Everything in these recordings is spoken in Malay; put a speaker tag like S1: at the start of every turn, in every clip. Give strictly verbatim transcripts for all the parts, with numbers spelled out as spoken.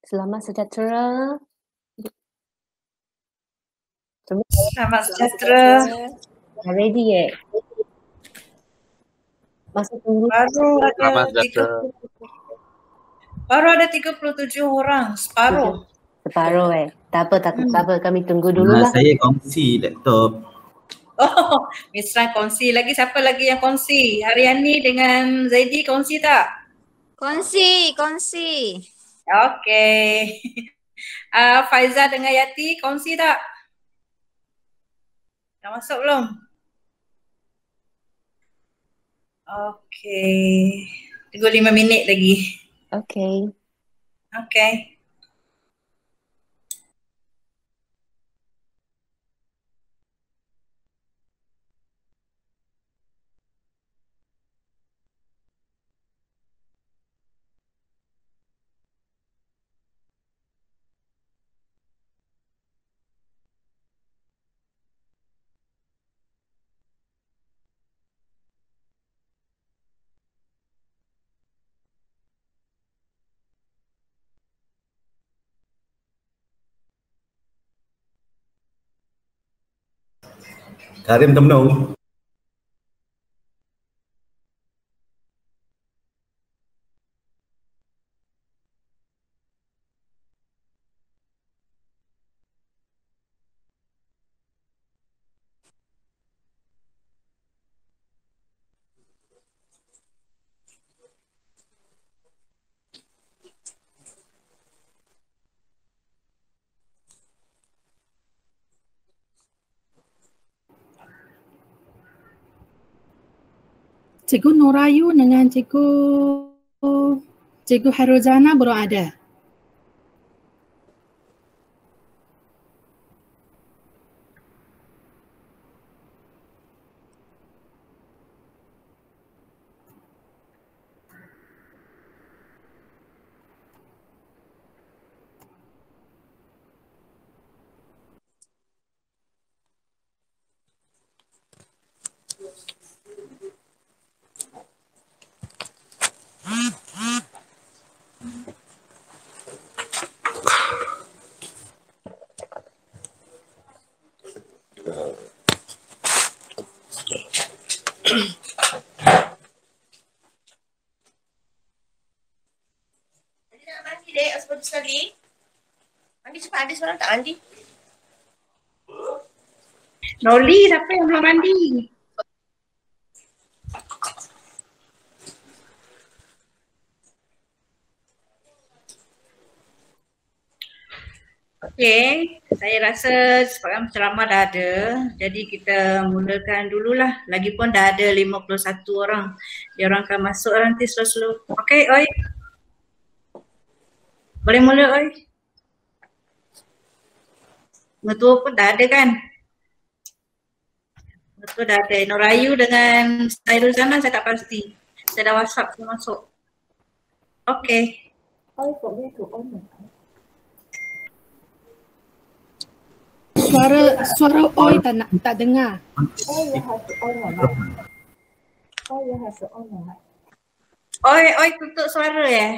S1: Selamat sejahtera. Semua
S2: Selamat sejahtera.
S1: dah ready eh? Masa tunggu.
S2: Baru
S3: Selamat
S2: ada tiga
S3: sejahtera.
S2: puluh, baru ada tiga puluh tujuh orang, separuh.
S1: Separuh eh. Tak apa, tak,
S2: Hmm.
S1: tak apa. Kami tunggu dulu
S4: Nah,
S1: lah.
S4: saya kongsi laptop.
S2: Oh, Miss Ran kongsi. Lagi siapa lagi yang kongsi? Haryani dengan Zaidi kongsi tak?
S5: Kongsi, kongsi.
S2: Okey. Uh, Faiza dengan Yati kongsi tak? Dah masuk belum? Okey. Tunggu lima minit lagi.
S1: Okay.
S2: Okey.
S4: Karim Temnung.
S6: Cikgu Norayu dengan Cikgu Cikgu Hairuzana belum ada.
S5: Mandi dek, sebab sekali. Mandi cepat, ada seorang tak mandi.
S2: Noli, siapa yang belum mandi? Okey, saya rasa sekarang ceramah dah ada. Jadi kita mulakan dululah. Lagipun dah ada lima puluh satu orang. Dia orang akan masuk nanti slow-slow. Okey, oi. Boleh mula, oi. Mengetua pun dah ada kan? Mengetua dah ada. Norayu dengan Hairuzana saya tak pasti. Saya dah WhatsApp saya masuk. Okey.
S6: Suara suara oi tak nak, tak dengar.
S2: Oi, oi tutup suara eh.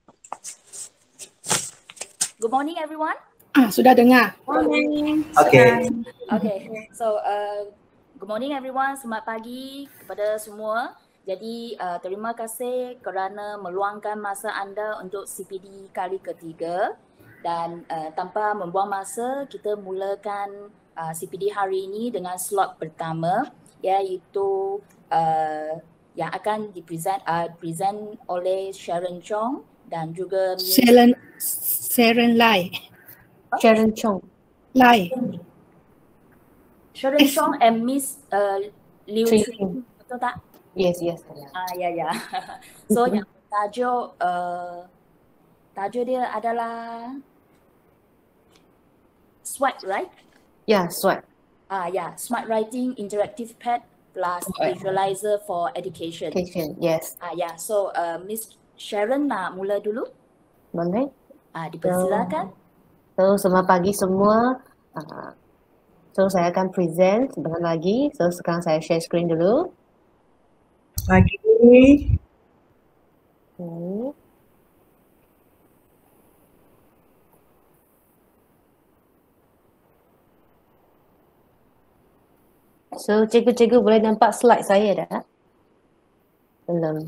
S7: Good morning, everyone.
S6: Ah, sudah dengar.
S2: Morning.
S4: Okey.
S7: Okay, so uh, good morning, everyone. Selamat pagi kepada semua. Jadi uh, terima kasih kerana meluangkan masa anda untuk C P D kali ketiga dan uh, tanpa membuang masa kita mulakan uh, C P D hari ini dengan slot pertama iaitu uh, yang akan dipresent uh, present oleh Sharon Chong dan juga Miss
S6: Sharon Sharon Lai.
S1: Sharon Chong.
S6: Lai.
S7: Sharon Chong and Miss uh, Liu
S1: Cui
S7: Cui.
S1: Yin.
S7: Betul tak?
S1: Yes, yes.
S7: Ah ya ya. So yang tajuk uh, tajuk dia adalah SWOT, right?
S1: Yeah, SWOT.
S7: Ah ya, Smart Writing Interactive Pad plus
S1: Right.
S7: Visualizer for Education.
S1: Education, yes.
S7: Ah ya, so uh, Miss Sharon nak mula dulu.
S1: Boleh?
S7: Ah dipersilakan.
S1: So, selamat pagi semua. Uh, so, saya akan present sebentar lagi. So, sekarang saya share screen dulu.
S2: Pagi.
S1: Hmm. So cikgu-cikgu boleh nampak slide saya dah? Belum.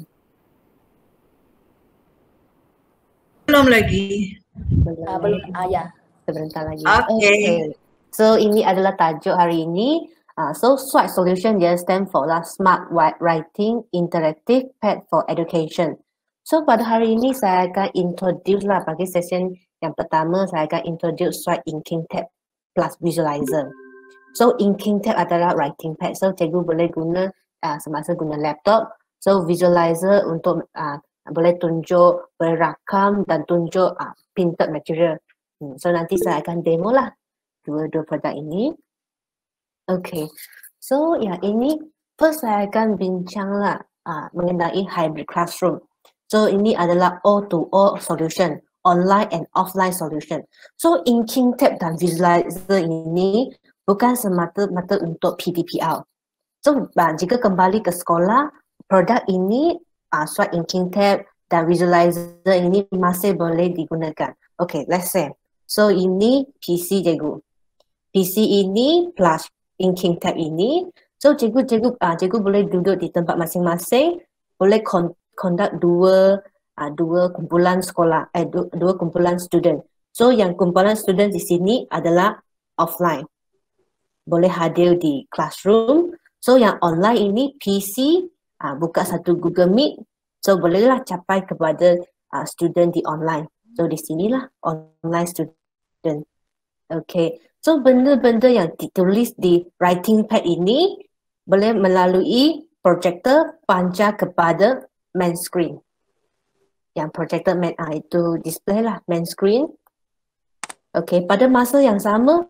S2: Belum lagi.
S1: Belum.
S7: Ah, belum. Ah, ya.
S1: Sebentar lagi.
S2: Okay.
S1: So ini adalah tajuk hari ini. Uh, so SWOT solution dia stand for lah Smart Writing Interactive Pad for Education. So pada hari ini saya akan introduce lah bagi session yang pertama saya akan introduce SWOT Inking Tab plus Visualizer. So Inking Tab adalah writing pad. So cikgu boleh guna uh, semasa guna laptop. So Visualizer untuk uh, boleh tunjuk, boleh rakam dan tunjuk uh, printed material. Hmm, so nanti saya akan demo lah dua-dua produk ini. Okay, so ya ini first saya akan bincang lah uh, mengenai hybrid classroom. So ini adalah O to O solution, online and offline solution. So Inking Tab dan Visualizer ini bukan semata-mata untuk P D P L. So uh, jika kembali ke sekolah, produk ini uh, SWOT Inking Tab dan Visualizer ini masih boleh digunakan. Okay, let's say. So ini P C cikgu. P C ini plus Inking Tab ini. So cikgu-cikgu uh, cikgu boleh duduk di tempat masing-masing, boleh con conduct dua uh, dua kumpulan sekolah, eh dua, dua kumpulan student. So yang kumpulan student di sini adalah offline. Boleh hadir di classroom. So yang online ini P C uh, buka satu Google Meet. So bolehlah capai kepada uh, student di online. So di sinilah online student. Okay. So benda-benda yang ditulis di writing pad ini boleh melalui projector pancar kepada main screen. Yang projector main ah, itu display lah main screen. Okay, pada masa yang sama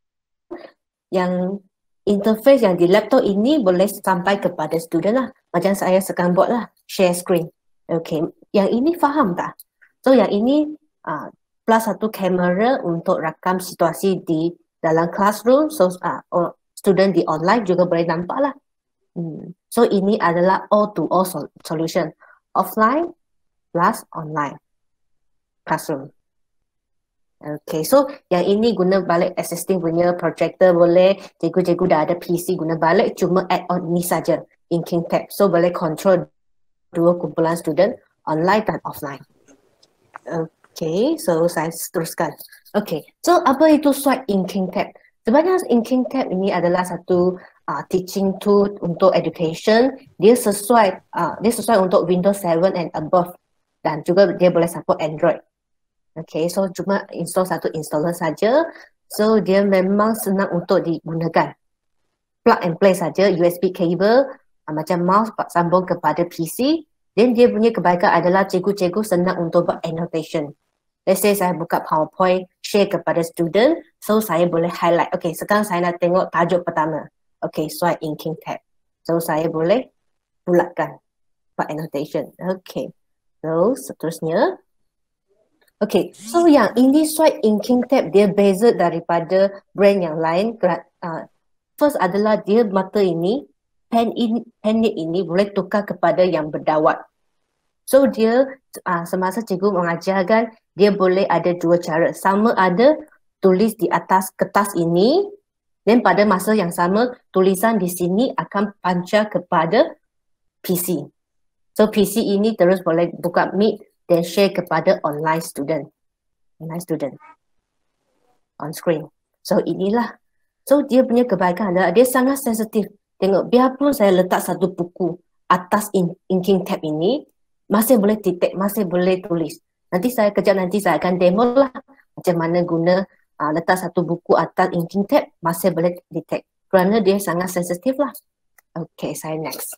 S1: yang interface yang di laptop ini boleh sampai kepada student lah. Macam saya sekarang buat lah share screen. Okay, yang ini faham tak? So yang ini uh, plus satu kamera untuk rakam situasi di dalam classroom, so uh, student di online juga boleh nampak lah. Hmm. So ini adalah O to O solution, offline plus online classroom. Okay, so yang ini guna balik existing punya projector boleh, cikgu-cikgu dah ada P C guna balik, cuma add on ni saja, Inking Tab. So boleh control dua kumpulan student online dan offline. Okay, so saya teruskan. Okay, so apa itu SWOT Inking Tab? Sebenarnya Inking Tab ini adalah satu uh, teaching tool untuk education. Dia sesuai uh, dia sesuai untuk Windows seven and above dan juga dia boleh support Android. Okay, so cuma install satu installer saja. So dia memang senang untuk digunakan. Plug and play saja, U S B cable, uh, macam mouse sambung kepada P C. Dan dia punya kebaikan adalah cikgu-cikgu senang untuk buat annotation. Let's say saya buka PowerPoint, share kepada student, so saya boleh highlight. Okay, sekarang saya nak tengok tajuk pertama. Okay, SWOT Inking Tab. So saya boleh bulatkan buat annotation. Okay, so seterusnya. Okay, so yang ini SWOT Inking Tab dia beza daripada brand yang lain. Uh, first adalah dia mata ini, pen ini, pen ini boleh tukar kepada yang berdawat. So dia uh, semasa cikgu mengajarkan, dia boleh ada dua cara. Sama ada tulis di atas kertas ini dan pada masa yang sama tulisan di sini akan pancar kepada P C. So P C ini terus boleh buka Meet dan share kepada online student. Online student on screen. So inilah. So dia punya kebaikan adalah dia sangat sensitif. Tengok, biarpun saya letak satu buku atas in, Inking Tab ini, masih boleh detect, masih boleh tulis. Nanti saya kejap nanti saya akan demo lah macam mana guna uh, letak satu buku atas Inking Tab, masih boleh detect. Kerana dia sangat sensitif lah. Okay, saya next.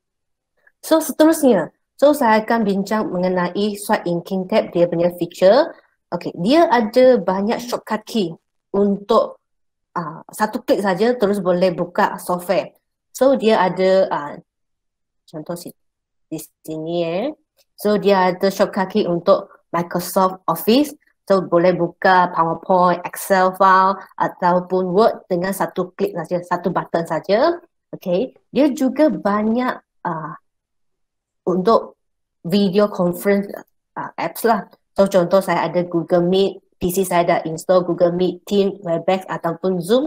S1: So seterusnya, so saya akan bincang mengenai SWOT Inking Tab, dia punya feature. Okay, dia ada banyak shortcut key untuk uh, satu klik saja terus boleh buka software. So dia ada uh, contoh di sini eh. So dia ada shortcut key untuk Microsoft Office. So boleh buka PowerPoint, Excel file ataupun Word dengan satu klik saja, satu button saja. Okay. Dia juga banyak uh, untuk video conference uh, apps lah. So contoh saya ada Google Meet, P C saya dah install Google Meet, Teams, Webex ataupun Zoom.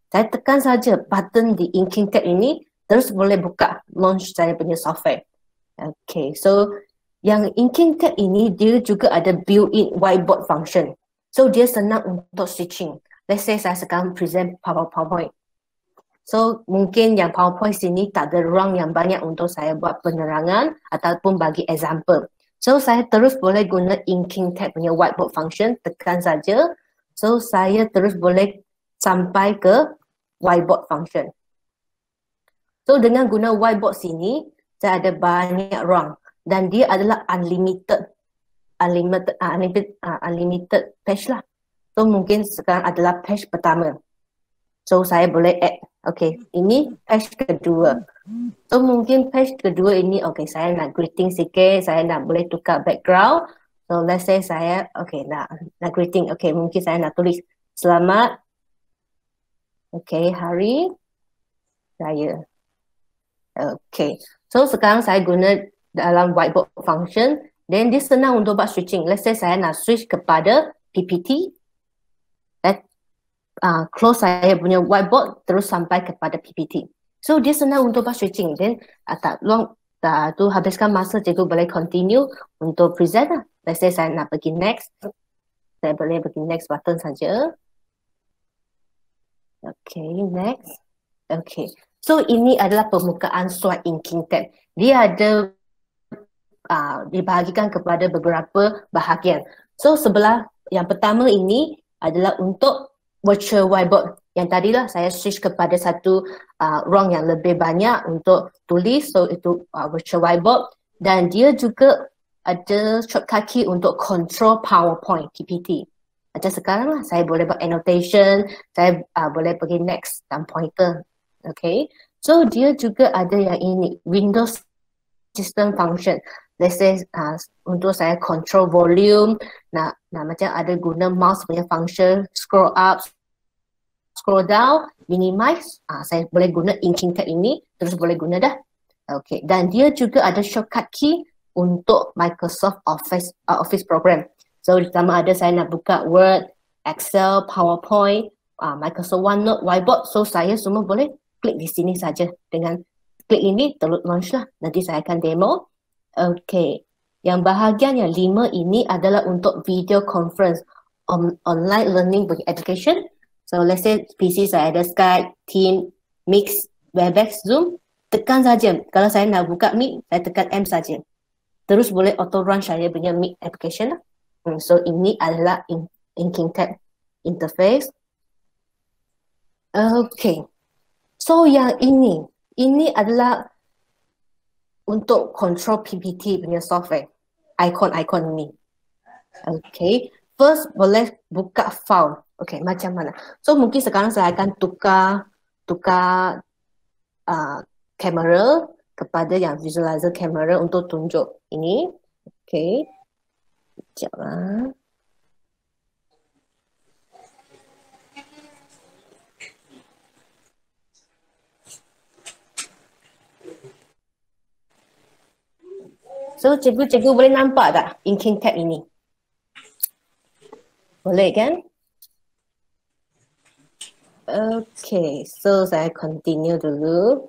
S1: Saya tekan saja button di inking tab ini, terus boleh buka launch saya punya software. Okay, so yang inking tab ini dia juga ada built-in whiteboard function. So dia senang untuk switching. Let's say saya sekarang present PowerPoint. So mungkin yang PowerPoint sini tak ada ruang yang banyak untuk saya buat penerangan ataupun bagi example. So saya terus boleh guna inking tab punya whiteboard function, tekan saja. So saya terus boleh sampai ke whiteboard function. So dengan guna whiteboard sini, saya ada banyak ruang dan dia adalah unlimited, unlimited, uh, unlimited, uh, unlimited page lah. So mungkin sekarang adalah page pertama. So saya boleh add, okay, ini page kedua. So mungkin page kedua ini, okay, saya nak greeting sikit, saya nak boleh tukar background. So let's say saya, okay, nak, nak greeting, okay, mungkin saya nak tulis selamat, okay, hari raya. Okay, so sekarang saya guna dalam whiteboard function, then dia senang untuk buat switching. Let's say saya nak switch kepada P P T, let, uh, close saya punya whiteboard terus sampai kepada P P T. So dia senang untuk buat switching, then uh, tak long, tak tu habiskan masa, cikgu boleh continue untuk present lah. Let's say saya nak pergi next, saya boleh pergi next button saja. Okay, next. Okay. So ini adalah permukaan swipe inking tab. Dia ada uh, dibahagikan kepada beberapa bahagian. So sebelah yang pertama ini adalah untuk virtual whiteboard. Yang tadilah saya switch kepada satu uh, ruang yang lebih banyak untuk tulis. So itu uh, virtual whiteboard. Dan dia juga ada shortcut key untuk control PowerPoint P P T. Macam sekarang lah, saya boleh buat annotation, saya uh, boleh pergi next dan pointer. Okay, so dia juga ada yang ini, Windows System Function. Let's say uh, untuk saya control volume, nak, nak macam ada guna mouse punya function, scroll up, scroll down, minimize, uh, saya boleh guna inking tab ini, terus boleh guna dah. Okay, dan dia juga ada shortcut key untuk Microsoft Office uh, Office program. So pertama ada saya nak buka Word, Excel, PowerPoint, uh, Microsoft OneNote, Whiteboard. So saya semua boleh klik di sini saja. Dengan klik ini terus launch lah. Nanti saya akan demo. Okay. Yang bahagian yang lima ini adalah untuk video conference on online learning education. So let's say P C saya ada Skype, Team, Mix, Webex, Zoom. Tekan saja. Kalau saya nak buka Meet, saya tekan M saja. Terus boleh auto run saya punya Meet application lah. Hmm, so ini adalah in, inking tab interface. Okay. So yang ini, ini adalah untuk control P P T punya software. Icon-icon ini. Okay. First boleh buka file. Okay, macam mana? So mungkin sekarang saya akan tukar tukar uh, kamera kepada yang visualizer kamera untuk tunjuk ini. Okay. Sekejap lah. So cikgu-cikgu boleh nampak tak inking tab ini? Boleh kan? Okay, so saya continue dulu.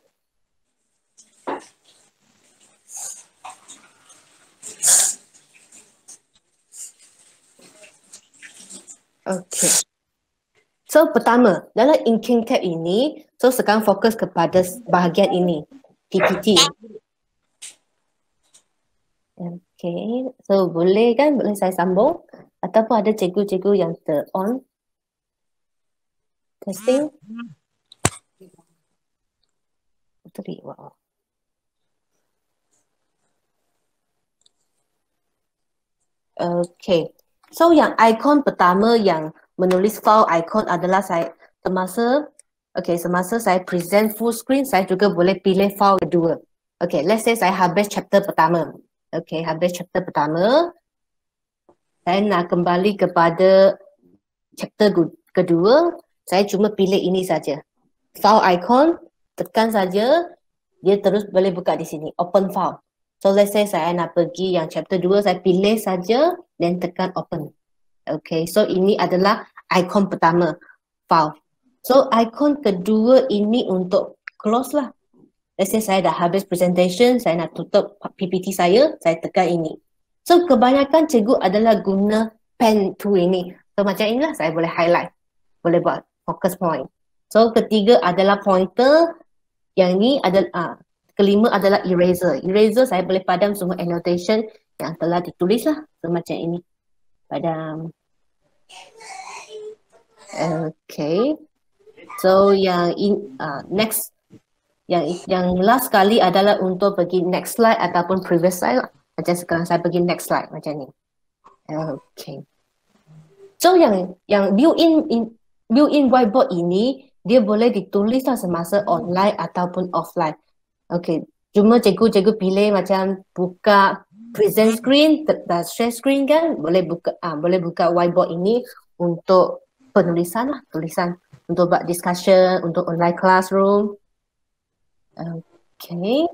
S1: Okay. So pertama, dalam inking tab ini, so sekarang fokus kepada bahagian ini, P P T. Okay, so boleh kan? Boleh saya sambung? Ataupun ada cikgu-cikgu yang ter-on? Testing? Three, wow. Okay. So yang ikon pertama yang menulis file icon adalah saya semasa okay semasa saya present full screen, saya juga boleh pilih file kedua. Okay, let's say saya habis chapter pertama. Okay, habis chapter pertama, saya nak kembali kepada chapter kedua, saya cuma pilih ini saja. File icon, tekan saja, dia terus boleh buka di sini, open file. So let's say saya nak pergi yang chapter dua, saya pilih saja dan tekan open. Okay, so ini adalah ikon pertama, file. So ikon kedua ini untuk close lah. Let's say saya dah habis presentation, saya nak tutup P P T saya, saya tekan ini. So kebanyakan cikgu adalah guna pen tool ini. So macam inilah saya boleh highlight, boleh buat focus point. So ketiga adalah pointer, yang ini adalah uh, kelima adalah eraser. Eraser saya boleh padam semua annotation yang telah ditulis lah. So macam ini, padam. Okay. So yang in, uh, next Yang yang last kali adalah untuk pergi next slide ataupun previous slide lah. Macam sekarang saya pergi next slide macam ni. Okay. So yang yang built-in in, built-in whiteboard ini dia boleh ditulis lah semasa online ataupun offline. Okay. Cuma cikgu-cikgu pilih macam buka present screen, dah share screen kan, boleh buka ah boleh buka whiteboard ini untuk penulisan lah, tulisan untuk buat discussion, untuk online classroom. Okay.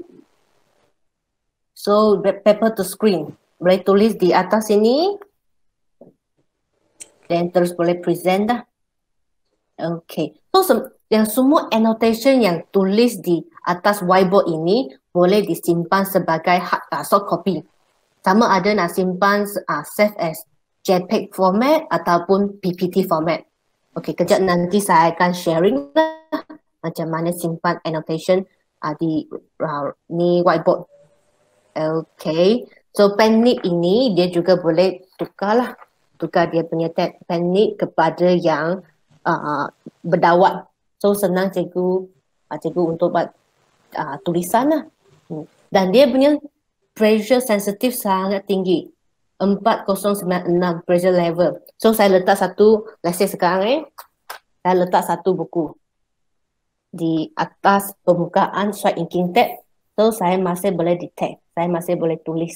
S1: So paper to screen. Boleh tulis di atas ini. Dan terus boleh present dah. Okay. So sem- yang semua annotation yang tulis di atas whiteboard ini boleh disimpan sebagai hard, uh, soft copy. Sama ada nak simpan uh, save as JPEG format ataupun P P T format. Okay, kejap nanti saya akan sharing lah macam mana simpan annotation Uh, di uh, ni whiteboard. Okay. So pen nib ini dia juga boleh tukar lah. Tukar dia punya pen nib kepada yang uh, berdawat. So senang cikgu, uh, cikgu untuk buat uh, tulisan lah. Hmm. Dan dia punya pressure sensitive sangat tinggi. empat kosong sembilan enam pressure level. So saya letak satu, let's say sekarang eh. Saya letak satu buku di atas permukaan swipe inking tab. So saya masih boleh detect, saya masih boleh tulis.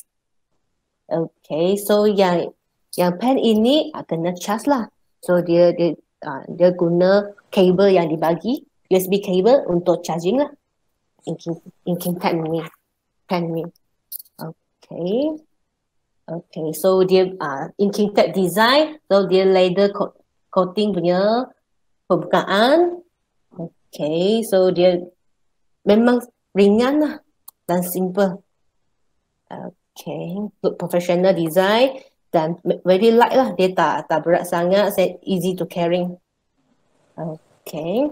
S1: Okay, so yang yang pen ini uh, kena charge lah. So dia dia uh, dia guna kabel yang dibagi, U S B kabel untuk charging lah. Inking inking tab ni, pen ni. Okay, okay. So dia uh, inking tab design, so dia leather coating punya permukaan. Okay, so dia memang ringan lah dan simple. Okay, look professional design dan very light lah. Dia tak, tak berat sangat, easy to carrying. Okay.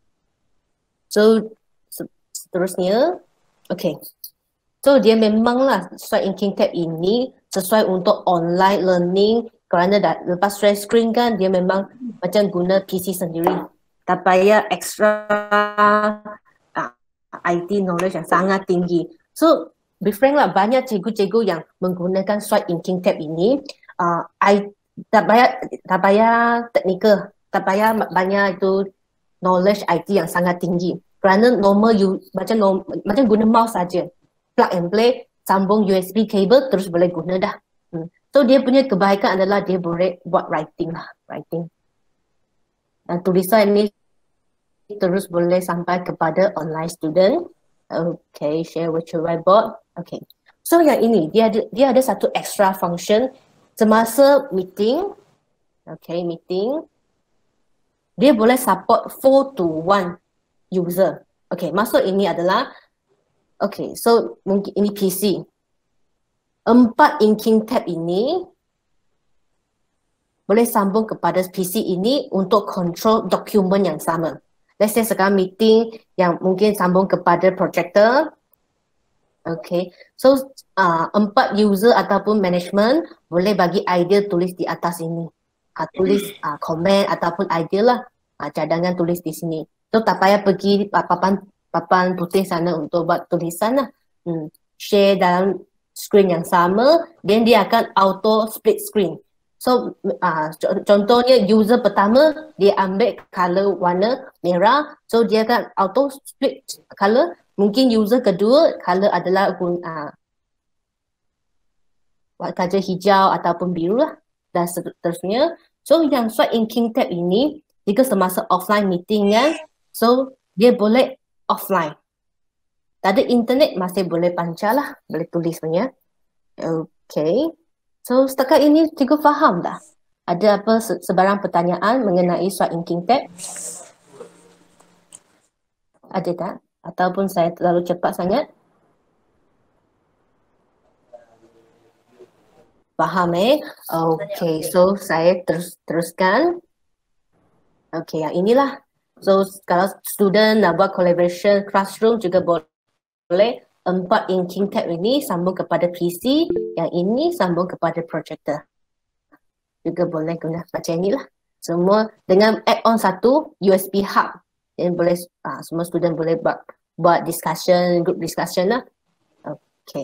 S1: So, seterusnya. Okay. So, dia memanglah swipe inking tab ini sesuai untuk online learning kerana dah lepas share screen kan, dia memang macam guna P C sendiri. Tak payah extra uh, I T knowledge yang sangat tinggi. So, be frank lah, banyak cikgu-cikgu yang menggunakan swipe inking tab ini, uh, I, tak payah tak payah teknikal, tak payah banyak itu knowledge I T yang sangat tinggi. Kerana normal you macam norm, macam guna mouse saja, plug and play, sambung U S B cable terus boleh guna dah. Hmm. So dia punya kebaikan adalah dia boleh buat writing lah, writing. Dan tulisan ini terus boleh sampai kepada online student. Okay, share virtual whiteboard. Okay, so yang ini dia ada dia ada satu extra function semasa meeting. Okay, meeting. Dia boleh support four to one user. Okay, maksud ini adalah okay, so mungkin ini P C. Empat inking tab ini boleh sambung kepada P C ini untuk control dokumen yang sama. Let's say sekarang meeting yang mungkin sambung kepada projector. Okay, so uh, empat user ataupun management boleh bagi idea tulis di atas ini. Uh, tulis uh, komen ataupun idea lah. Uh, cadangan tulis di sini. So tak payah pergi uh, papan papan putih sana untuk buat tulisan lah. Hmm. Share dalam screen yang sama, then dia akan auto split screen. So uh, contohnya user pertama dia ambil color warna merah, so dia akan auto split color. Mungkin user kedua color adalah uh, color hijau ataupun biru lah dan seterusnya. So yang swipe inking tab ini jika semasa offline meeting kan, so dia boleh offline. Tak ada internet masih boleh pancar lah, boleh tulis punya. Okay. So setakat ini cikgu faham dah? Ada apa sebarang pertanyaan mengenai swipe inking tab? Ada tak? Ataupun saya terlalu cepat sangat? Faham eh? Okay, so saya terus teruskan. Okay, yang inilah. So kalau student nak buat collaboration classroom juga boleh. Empat inking tab ini sambung kepada P C, yang ini sambung kepada projector. Juga boleh guna macam inilah. Semua dengan add-on satu U S B hub. Yang boleh uh, semua student boleh buat buat discussion, group discussion lah. Okay.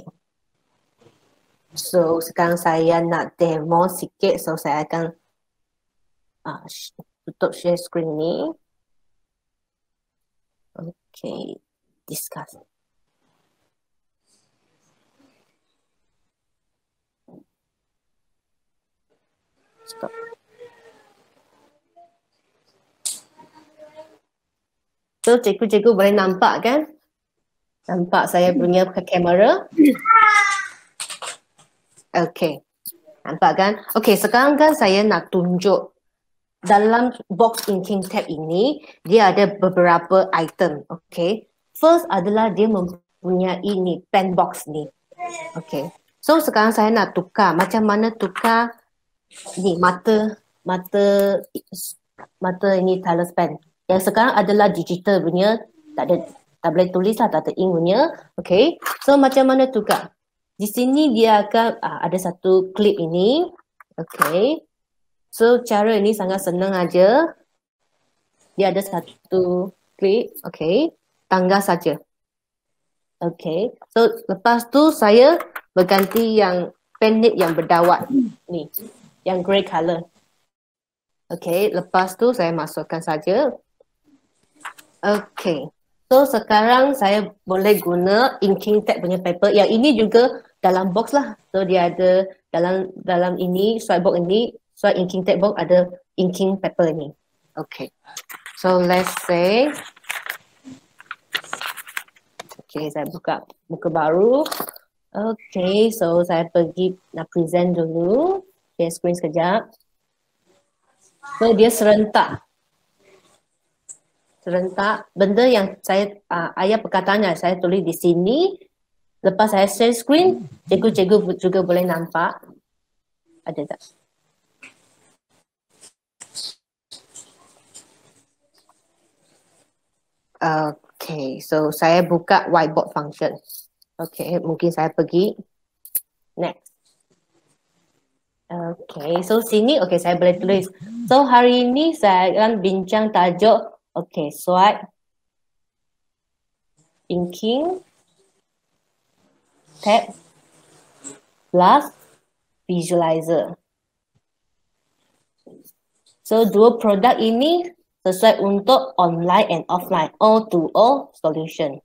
S1: So sekarang saya nak demo sikit, so saya akan uh, tutup share screen ni. Okay, discuss. Stop. So cikgu-cikgu boleh nampak kan? Nampak saya punya kamera? Okay. Nampak kan? Okay, sekarang kan saya nak tunjuk dalam box inking tab ini, dia ada beberapa item. Okay. First adalah dia mempunyai ni, pen box ni. Okay. So sekarang saya nak tukar. Macam mana tukar ni mata, mata, mata ini stylus pen. Yang sekarang adalah digital punya, tak ada, tak boleh tulis lah, tak ada ink punya. Okay. So macam mana tukar? Di sini dia akan ah, ada satu klip ini. Okay. So cara ini sangat senang aja. Dia ada satu klip. Okay. Tangga saja. Okay. So lepas tu saya berganti yang pen nib yang berdawat ni. Yang grey color. Okay. Lepas tu saya masukkan saja. Okay. So sekarang saya boleh guna inking tab punya paper. Yang ini juga dalam box lah. So dia ada dalam dalam ini, swipe box ini, swipe inking tab box ada inking paper ini. Okay. So let's say, okay, saya buka muka baru. Okay, so saya pergi nak present dulu. Share screen sekejap. So dia serentak. Serentak. Benda yang saya, uh, ayat perkataannya saya tulis di sini. Lepas saya share screen, cikgu-cikgu juga boleh nampak. Ada tak? Okay, so saya buka whiteboard function. Okay, mungkin saya pergi. Next. Okay, so sini, okay, saya boleh tulis. So hari ini saya akan bincang tajuk, okay, swipe, inking, tab, plus visualizer. So dua produk ini sesuai untuk online and offline, O to O solution.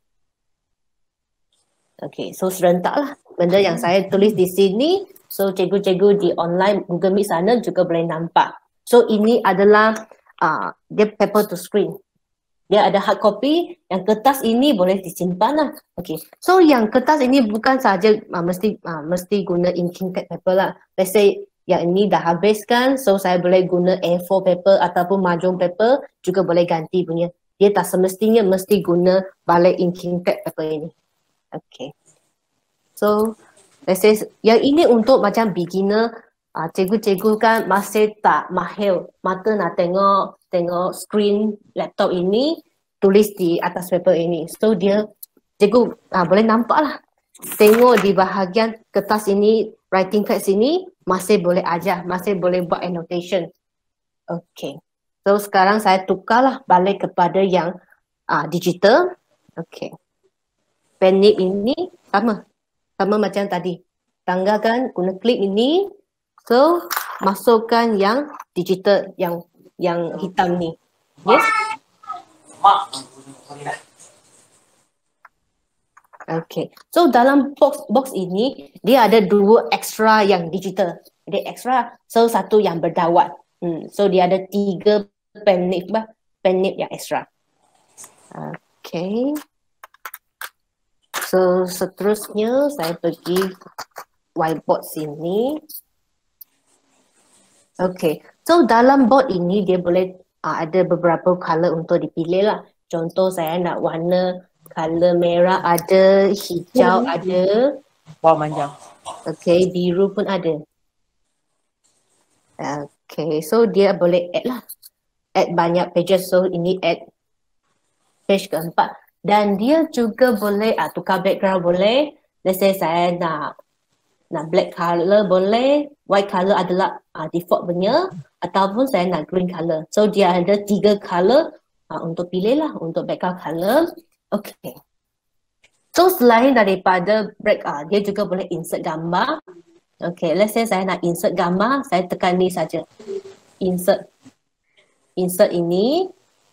S1: Okay, so serentaklah benda yang saya tulis di sini. So cikgu-cikgu di online Google Meet sana juga boleh nampak. So ini adalah uh, dia paper to screen. Dia ada hard copy, yang kertas ini boleh disimpan lah. Okay, so yang kertas ini bukan saja uh, mesti uh, mesti guna inking tab paper lah. Let's say yang ini dah habis kan, so saya boleh guna A four paper ataupun mahjong paper, juga boleh ganti punya. Dia tak semestinya mesti guna balik inking tab paper ini. Okay, so let's say yang ini untuk macam beginner, uh, cikgu-cikgu kan masih tak mahir mata nak tengok tengok screen laptop ini, tulis di atas paper ini. So dia cikgu uh, boleh nampak lah, tengok di bahagian kertas ini, writing pad sini masih boleh ajar, masih boleh buat annotation. Okay, so sekarang saya tukarlah balik kepada yang uh, digital. Okay, pen nib ini sama sama macam tadi, tanggakan guna klik ini. So masukkan yang digital, yang yang hitam ni. Yes. Okay, so dalam box box ini dia ada dua extra yang digital. Dia extra, so satu yang berdawat. Hmm. So dia ada tiga pen nib, pen nib yang extra. Okay. So seterusnya saya pergi whiteboard sini. Okay, so dalam board ini dia boleh uh, ada beberapa color untuk dipilih lah. Contoh saya nak warna color merah ada, hijau ada.
S3: Wow, manjang.
S1: Okay, biru pun ada. Okay, so dia boleh add lah. Add banyak pages. So ini add page keempat. Dan dia juga boleh ah, tukar background boleh. Let's say saya nak nak black color boleh. White color adalah ah, default punya. Ataupun saya nak green color. So dia ada tiga color ah, untuk pilih lah. Untuk background color. Okay. So selain daripada break, ah, dia juga boleh insert gambar. Okay, let's say saya nak insert gambar. Saya tekan ni saja. Insert. Insert ini.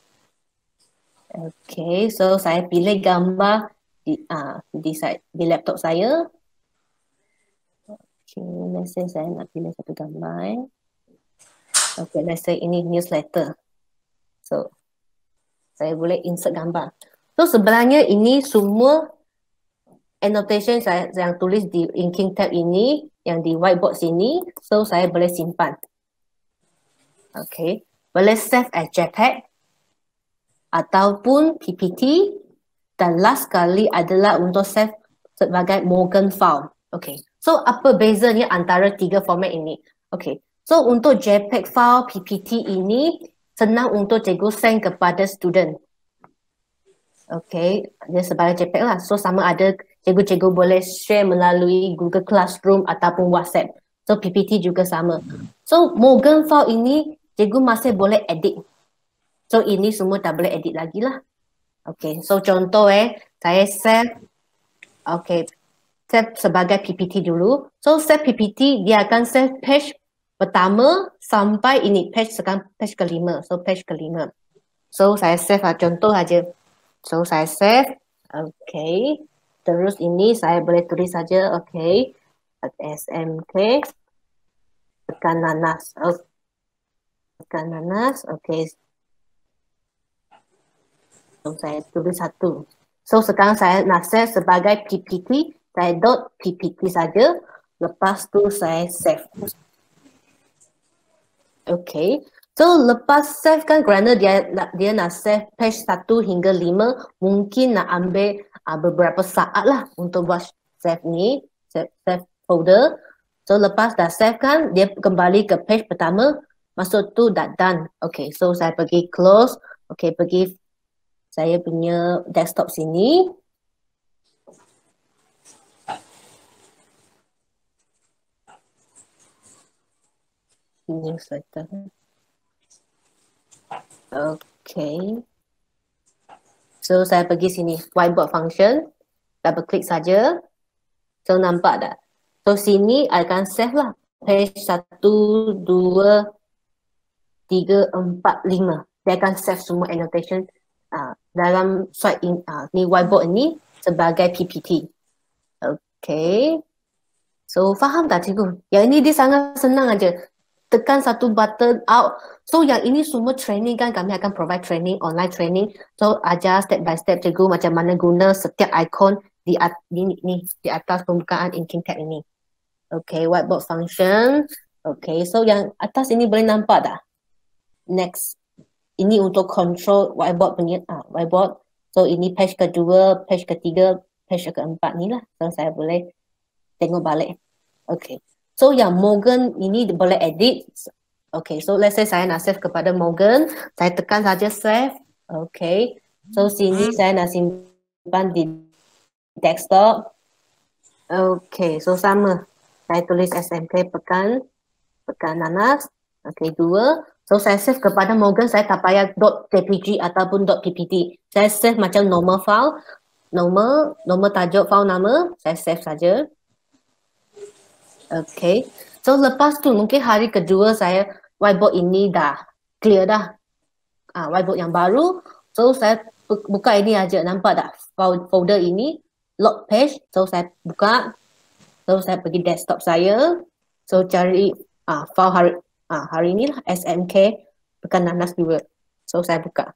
S1: Okay, so saya pilih gambar di, uh, di, di laptop saya. Okay, let's say saya nak pilih satu gambar. Eh. Okay, let's say ini newsletter. So, saya boleh insert gambar. So, sebenarnya ini semua annotation saya yang tulis di inking tab ini, yang di whiteboard sini. So, saya boleh simpan. Okay, boleh save as JPEG. Ataupun P P T, dan last kali adalah untuk save sebagai Morgan file. Okay, so apa bezanya antara tiga format ini? Okay, so untuk JPEG file P P T ini senang untuk cikgu send kepada student. Okay, dia sebagai JPEG lah. So sama ada cikgu-cikgu boleh share melalui Google Classroom ataupun WhatsApp. So P P T juga sama. So Morgan file ini cikgu masih boleh edit. So ini semua tak boleh edit lagi lah. Okay, so contoh eh, saya save, okay, save sebagai P P T dulu. So save P P T, dia akan save page pertama sampai ini, page sekarang page kelima. So page kelima. So saya save lah, contoh aja. So saya save, okay. Terus ini saya boleh tulis saja, okay. S M K, tekan nanas, oh. Tekan nanas, okay. So, saya tulis satu. So, sekarang saya nak save sebagai P P T. Saya dot P P T saja. Lepas tu saya save. Okay. So, lepas save kan kerana dia, dia nak save page satu hingga lima. Mungkin nak ambil uh, beberapa saat lah untuk buat save ni. Save, save folder. So, lepas dah save kan, dia kembali ke page pertama. Maksud tu dah done. Okay. So, saya pergi close. Okay. Pergi saya punya desktop sini. Newsletter. Okay. So saya pergi sini whiteboard function. Double klik saja. So nampak tak? So sini akan save lah. Page satu, dua, tiga, empat, lima. Dia akan save semua annotation. Uh, dalam slide in, uh, ni whiteboard ni sebagai P P T. Okay. So faham tak cikgu? Yang ini dia sangat senang aja. Tekan satu button out. So yang ini semua training kan, kami akan provide training, online training. So ajar step by step cikgu macam mana guna setiap icon di, di, ni, di atas pembukaan inking tab ini. Okay, whiteboard function. Okay, so yang atas ini boleh nampak tak? Next. Ini untuk control whiteboard punya ah, whiteboard. So ini page kedua, page ketiga, page keempat ni lah. So saya boleh tengok balik. Okay. So yang Morgan ini boleh edit. Okay. So let's say saya nak save kepada Morgan. Saya tekan saja save. Okay. So sini saya nak simpan di desktop. Okay. So sama. Saya tulis S M K pekan. Pekan nanas. Okay. Dua. So saya save kepada Morgan, saya tak payah .jpg ataupun .ppt. Saya save macam normal file. Normal, normal tajuk file nama, saya save saja. Okay. So lepas tu mungkin hari kedua saya whiteboard ini dah clear dah. Ah, whiteboard yang baru. So saya buka ini aja, nampak tak? Folder ini, log page. So saya buka. So saya pergi desktop saya. So cari ah, file hari Ah, hari ini lah S M K pekan nanas dua. So saya buka.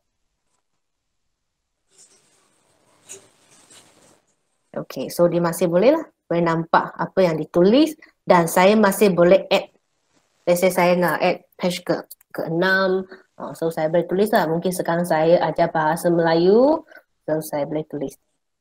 S1: Okay, so dia masih boleh lah. Boleh nampak apa yang ditulis dan saya masih boleh add. Let's say saya nak add page ke ke enam Uh, so saya boleh tulis lah. Mungkin sekarang saya ajar bahasa Melayu. So saya boleh tulis.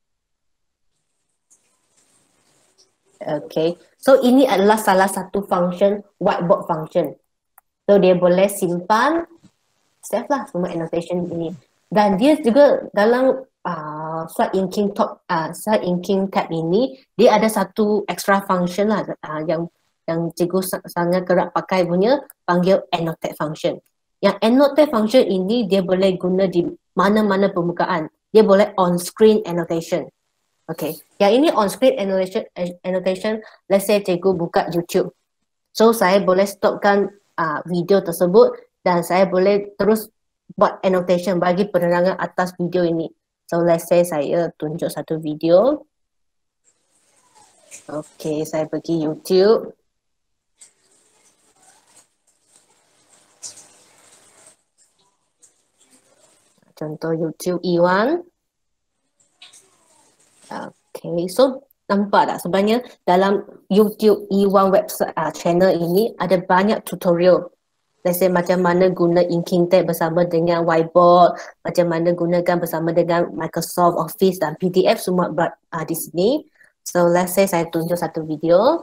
S1: Okay. So ini adalah salah satu function whiteboard function. So dia boleh simpan, save lah semua annotation ini. Dan dia juga dalam uh, slide inking top, uh, slide inking tab ini, dia ada satu extra function lah uh, yang yang cikgu sangat kerap pakai punya, panggil annotate function. Yang annotate function ini dia boleh guna di mana-mana permukaan. Dia boleh on screen annotation. Okay, yang ini on screen annotation, annotation let's say cikgu buka YouTube. So saya boleh stopkan uh, video tersebut dan saya boleh terus buat annotation bagi penerangan atas video ini. So let's say saya tunjuk satu video. Okay, saya pergi YouTube. Contoh YouTube Iwan. Okay, so nampak tak sebenarnya dalam YouTube Iwan website uh, channel ini ada banyak tutorial. Let's say macam mana guna inking tab bersama dengan whiteboard, macam mana gunakan bersama dengan Microsoft Office dan P D F semua uh, di sini. So let's say saya tunjuk satu video.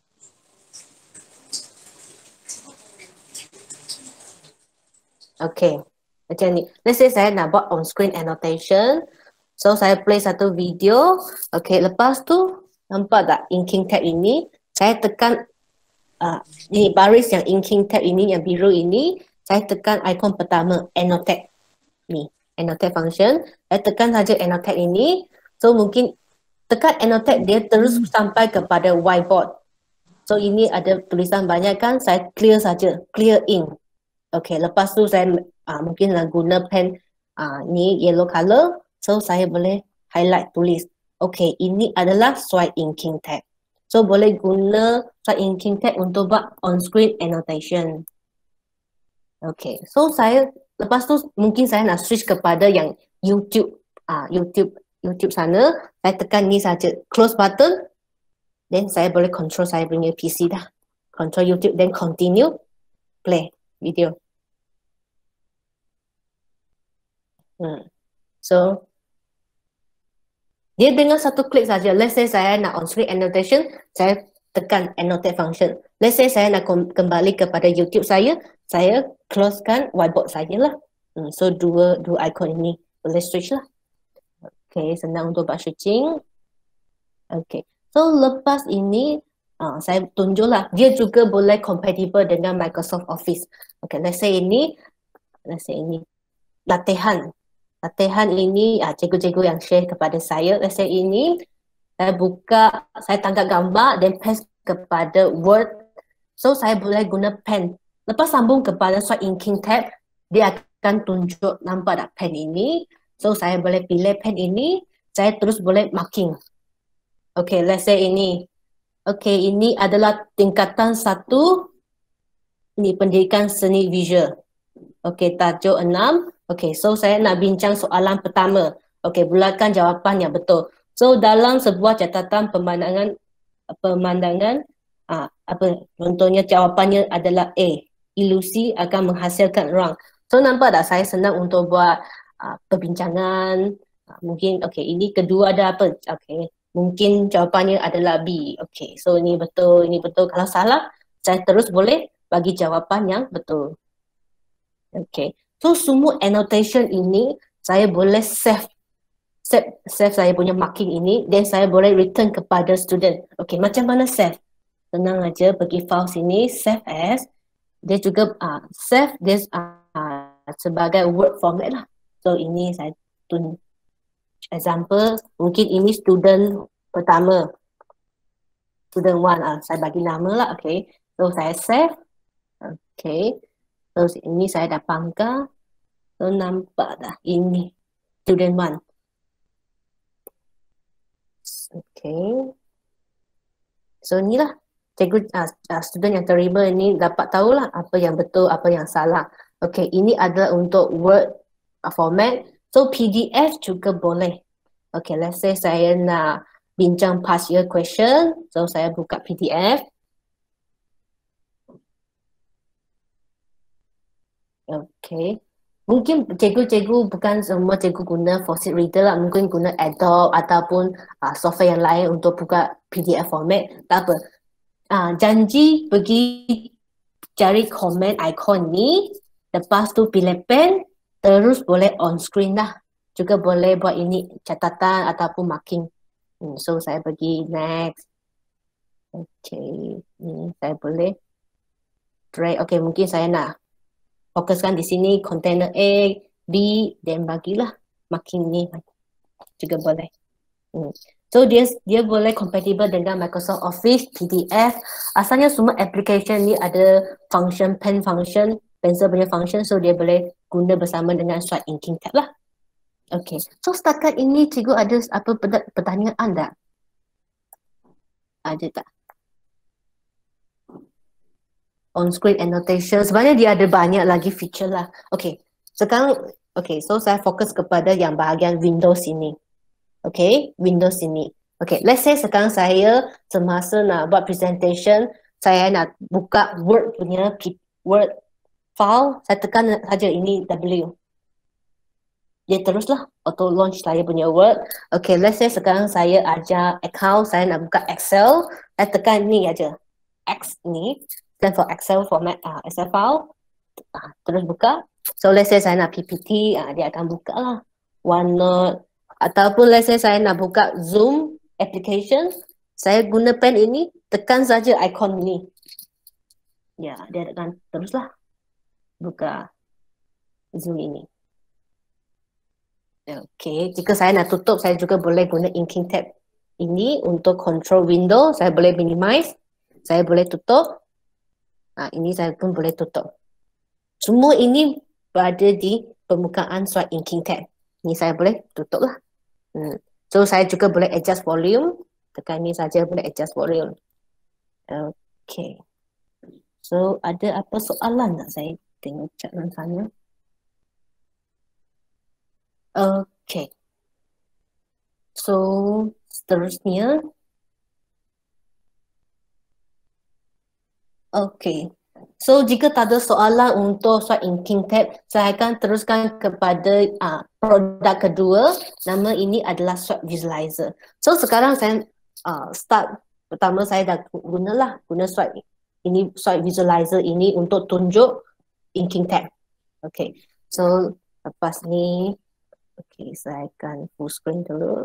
S1: Okay, macam ni. Let's say saya nak buat on screen annotation. So saya play satu video. Okay, lepas tu nampak tak inking tab ini? Saya tekan uh, ini baris yang inking tab ini, yang biru ini. Saya tekan ikon pertama, annotate. Ni, annotate function. Saya tekan saja annotate ini. So mungkin tekan annotate dia terus sampai kepada whiteboard. So ini ada tulisan banyak kan? Saya clear saja, clear ink. Okay, lepas tu saya uh, mungkin nak guna pen uh, ni yellow color. So saya boleh highlight tulis. Okay, ini adalah swipe inking tab. So boleh guna swipe inking tab untuk buat on screen annotation. Okay, so saya lepas tu mungkin saya nak switch kepada yang YouTube, uh, YouTube, YouTube sana. Saya tekan ni saja, close button. Then saya boleh control saya punya P C dah. Control YouTube, then continue, play video. Hmm. So dia dengan satu klik saja. Let's say saya nak on screen annotation, saya tekan annotate function. Let's say saya nak kembali kepada YouTube saya, saya closekan whiteboard saya lah. Hmm, so dua dua icon ini boleh switch lah. Okay, senang untuk buat switching. Okay, so lepas ini uh, saya tunjuklah dia juga boleh compatible dengan Microsoft Office. Okay, let's say ini, let's say ini latihan. Latihan ini uh, cikgu-cikgu yang share kepada saya. Let's say ini saya buka, saya tangkap gambar dan paste kepada Word. So saya boleh guna pen. Lepas sambung kepada swipe inking tab, dia akan tunjuk, nampak tak pen ini. So saya boleh pilih pen ini, saya terus boleh marking. Okay, let's say ini. Okay, ini adalah tingkatan satu. Ini pendidikan seni visual. Okay, tajuk enam. Okay, so saya nak bincang soalan pertama. Okay, bulatkan jawapan yang betul. So dalam sebuah catatan pemandangan, pemandangan, ah, apa contohnya jawapannya adalah A. Ilusi akan menghasilkan ruang. So nampak tak saya senang untuk buat uh, perbincangan. Uh, mungkin, okay, ini kedua ada apa? Okay, mungkin jawapannya adalah B. Okay, so ini betul, ini betul. Kalau salah, saya terus boleh bagi jawapan yang betul. Okay, so semua annotation ini saya boleh save. Save, save saya punya marking ini, dan saya boleh return kepada student. Okay, macam mana save? Senang aja pergi file sini, save as. Dia juga uh, save this uh, sebagai Word format lah. So ini saya tunjuk example, mungkin ini student pertama, student one, uh, saya bagi nama lah. Okay, so saya save. Okay, so ini saya dah pangkal. So nampak dah ini student one. Okay, so inilah cikgu, uh, uh, student yang terima ini dapat tahulah apa yang betul, apa yang salah. Okay, ini adalah untuk Word uh, format. So P D F juga boleh. Okay, let's say saya nak bincang past year question. So saya buka P D F. Okay, mungkin cikgu-cikgu bukan semua cikgu guna Faucet Reader lah, mungkin guna Adobe ataupun uh, software yang lain untuk buka P D F format. Tak apa. Uh, janji pergi cari komen ikon ni, lepas tu pilih pen, terus boleh on screen lah. Juga boleh buat ini catatan ataupun marking. Hmm, so saya pergi next. Okay, ni saya boleh drag. Okay, mungkin saya nak fokuskan di sini container A, B, dan bagilah marking ni juga boleh. Hmm. So dia dia boleh compatible dengan Microsoft Office, P D F. Asalnya semua application ni ada function, pen function, pencil punya function, so dia boleh guna bersama dengan Swipe Inking tab lah. Okay, so setakat ini cikgu ada apa pertanyaan tak? Ada tak? On-screen annotation, sebenarnya dia ada banyak lagi feature lah. Okay, sekarang, okay, so saya fokus kepada yang bahagian Windows ini. Okay, Windows ini. Okay, let's say sekarang saya semasa nak buat presentation, saya nak buka Word punya Word file, saya tekan saja ini W. Dia teruslah auto launch saya punya Word. Okay, let's say sekarang saya ajar account, saya nak buka Excel, saya tekan ni aja. X ni, dan for Excel format uh, Excel file, uh, terus buka. So let's say saya nak P P T, uh, dia akan buka lah. OneNote, ataupun let's say saya nak buka Zoom application, saya guna pen ini, tekan saja ikon ni. Ya, dia akan teruslah buka Zoom ini. Okay, jika saya nak tutup, saya juga boleh guna Inking tab ini untuk control window. Saya boleh minimize, saya boleh tutup. Nah, ini saya pun boleh tutup. Semua ini berada di permukaan Swipe Inking tab. Ini saya boleh tutup lah. Hmm. So saya juga boleh adjust volume. Tekan ini saja boleh adjust volume. Okay. So ada apa soalan tak? Saya tengok catatan sana. Okay. So seterusnya. Okay. So jika tak ada soalan untuk Swipe Inking tab, saya akan teruskan kepada uh, produk kedua. Nama ini adalah Swipe Visualizer. So sekarang saya uh, start, pertama saya dah gunalah guna Swipe ini, Swipe Visualizer ini untuk tunjuk Inking tab. Okay. So lepas ni, okay, saya akan full screen dulu.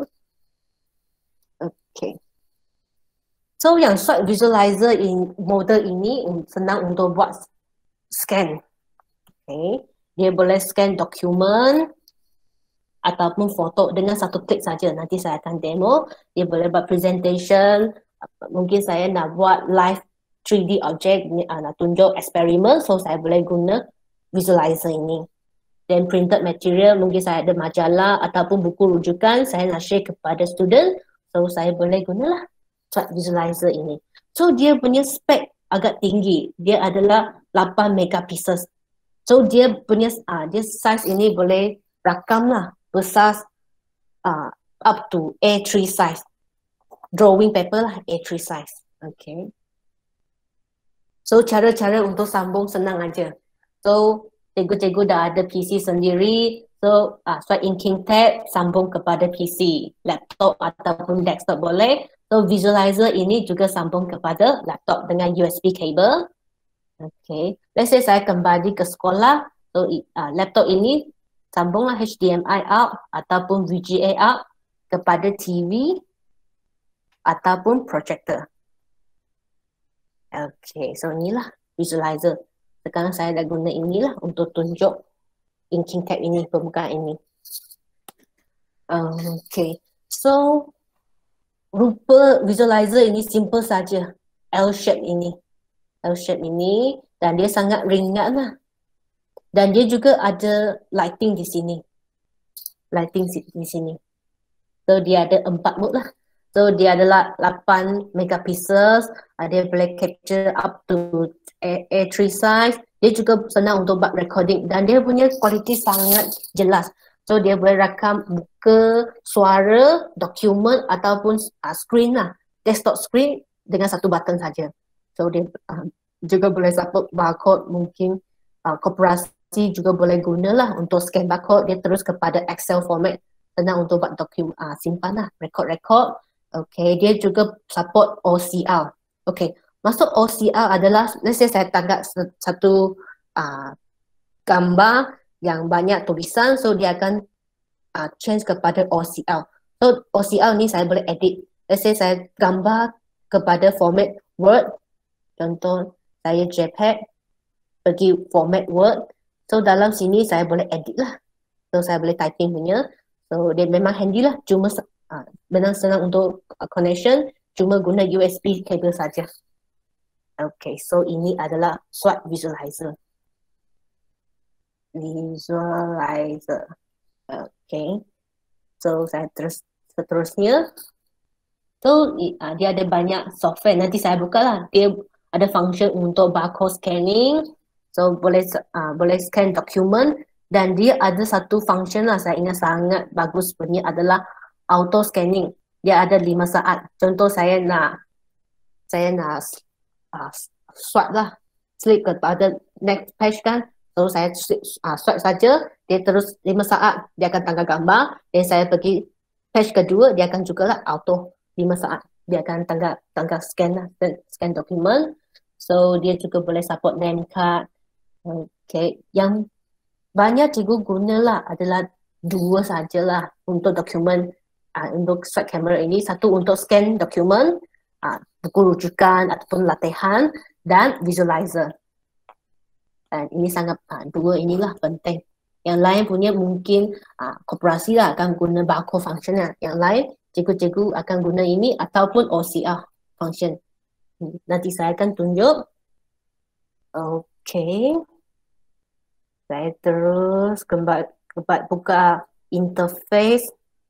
S1: Okay. So yang Swipe Visualizer in model ini senang untuk buat scan. Okay. Dia boleh scan dokumen ataupun foto dengan satu klik saja. Nanti saya akan demo. Dia boleh buat presentation. Mungkin saya nak buat live three D object, nak tunjuk eksperimen. So saya boleh guna visualizer ini. Dan printed material, mungkin saya ada majalah ataupun buku rujukan. Saya nak share kepada student. So saya boleh gunalah Swipe Visualizer ini. So dia punya spek agak tinggi. Dia adalah lapan megapixels. So dia punya uh, dia size ini boleh rakam lah besar uh, up to A three size. Drawing paper lah A three size. Okay. So cara-cara untuk sambung senang aja. So cikgu-cikgu dah ada P C sendiri. So uh, Swipe Inking tab sambung kepada P C, laptop ataupun desktop boleh. So visualizer ini juga sambung kepada laptop dengan U S B cable. Okay. Let's say saya kembali ke sekolah. So uh, laptop ini sambunglah H D M I out ataupun V G A out kepada T V ataupun projector. Okay. So inilah visualizer. Sekarang saya dah guna inilah untuk tunjuk Inking tab ini, permukaan ini. Um, okay. So rupa visualizer ini simple saja. L-shape ini. L-shape ini. Dan dia sangat ringan lah. Dan dia juga ada lighting di sini. Lighting di sini. So dia ada empat mode lah. So dia adalah lapan megapixels. Dia boleh capture up to A three size. Dia juga senang untuk buat recording. Dan dia punya kualiti sangat jelas. So dia boleh rakam muka, suara, dokumen ataupun uh, screen lah. Desktop screen dengan satu button saja. So dia uh, juga boleh support barcode, mungkin uh, koperasi pasti juga boleh gunalah untuk scan barcode, dia terus kepada Excel format, senang untuk buat dokumen, uh, simpan lah, record-record. Okay, dia juga support O C R. Okay, masuk O C R adalah, let's say saya tangkap satu uh, gambar yang banyak tulisan, so dia akan uh, change kepada O C R. So O C R ni saya boleh edit. Let's say saya gambar kepada format Word, contoh saya JPEG, pergi format Word. So dalam sini saya boleh edit lah. So saya boleh typing punya. So dia memang handy lah. Cuma uh, memang senang untuk uh, connection. Cuma guna U S B cable saja. Okay, so ini adalah SWOT visualizer. Visualizer. Okay. So saya terus seterusnya. So uh, dia ada banyak software. Nanti saya buka lah. Dia ada function untuk barcode scanning. So boleh uh, boleh scan dokumen, dan dia ada satu function lah saya ingat sangat bagus punya adalah auto scanning. Dia ada lima saat. Contoh saya nak saya nak uh, swipe lah, slip kepada next page kan. So saya uh, swipe saja, dia terus lima saat dia akan tangkap gambar. Dan saya pergi page kedua, dia akan juga lah auto lima saat. Dia akan tangkap tangkap scan lah, scan dokumen. So dia juga boleh support name card. Okay, yang banyak cikgu gunalah adalah dua sajalah untuk dokumen, uh, untuk swipe kamera ini. Satu untuk scan dokumen, uh, buku rujukan ataupun latihan, dan visualizer. Dan ini sangat, uh, dua inilah penting. Yang lain punya mungkin uh, koperasi lah akan guna barcode function lah. Yang lain cikgu-cikgu akan guna ini ataupun O C R function. Nanti saya akan tunjuk. Okay. Saya terus kembali kembali buka interface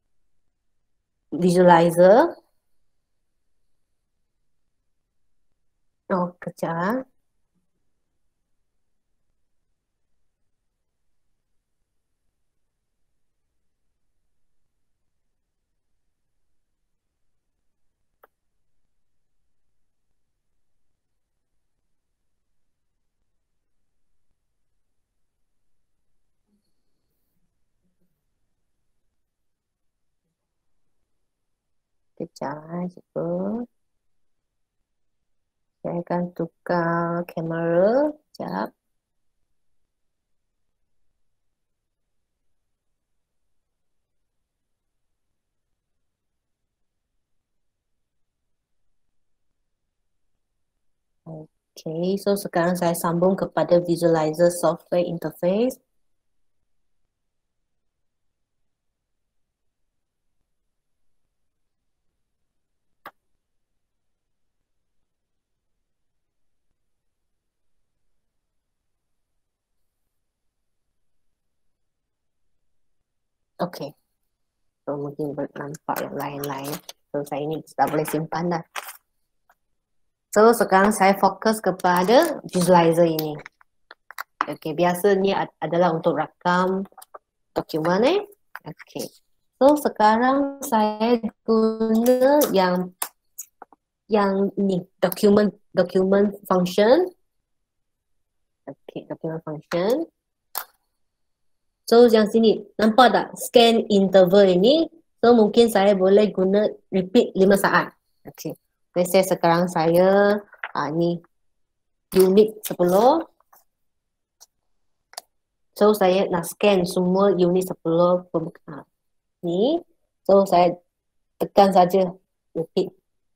S1: visualizer. Oh, kejap. Kejap, cikgu. Saya akan tukar kamera. Kejap. Okay, so sekarang saya sambung kepada visualizer software interface. Okay, so mungkin nampak yang lain-lain. So saya ini tak boleh simpan dah. So sekarang saya fokus kepada visualizer ini. Okay, biasanya adalah untuk rakam dokumen eh. Okay, so sekarang saya guna yang yang ini dokumen dokumen function. Okay, dokumen function. So yang sini, nampak tak scan interval ini? So mungkin saya boleh guna repeat lima saat. Okay. Let's say sekarang saya, ah, ni unit sepuluh. So saya nak scan semua unit sepuluh pembukaan. Ni. So saya tekan saja repeat.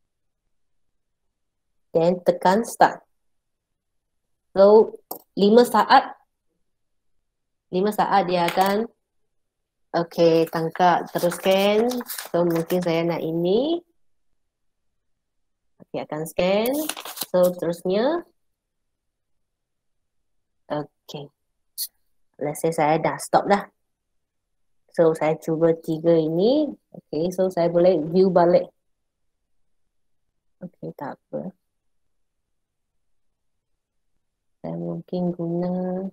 S1: Then tekan start. So lima saat. lima saat dia akan okay, tangkap terus scan. So mungkin saya nak ini. Okay, akan scan. So terusnya. Okay. Let's say saya dah stop dah. So saya cuba tiga ini. Okay, so saya boleh view balik. Okay, tak apa. Saya mungkin guna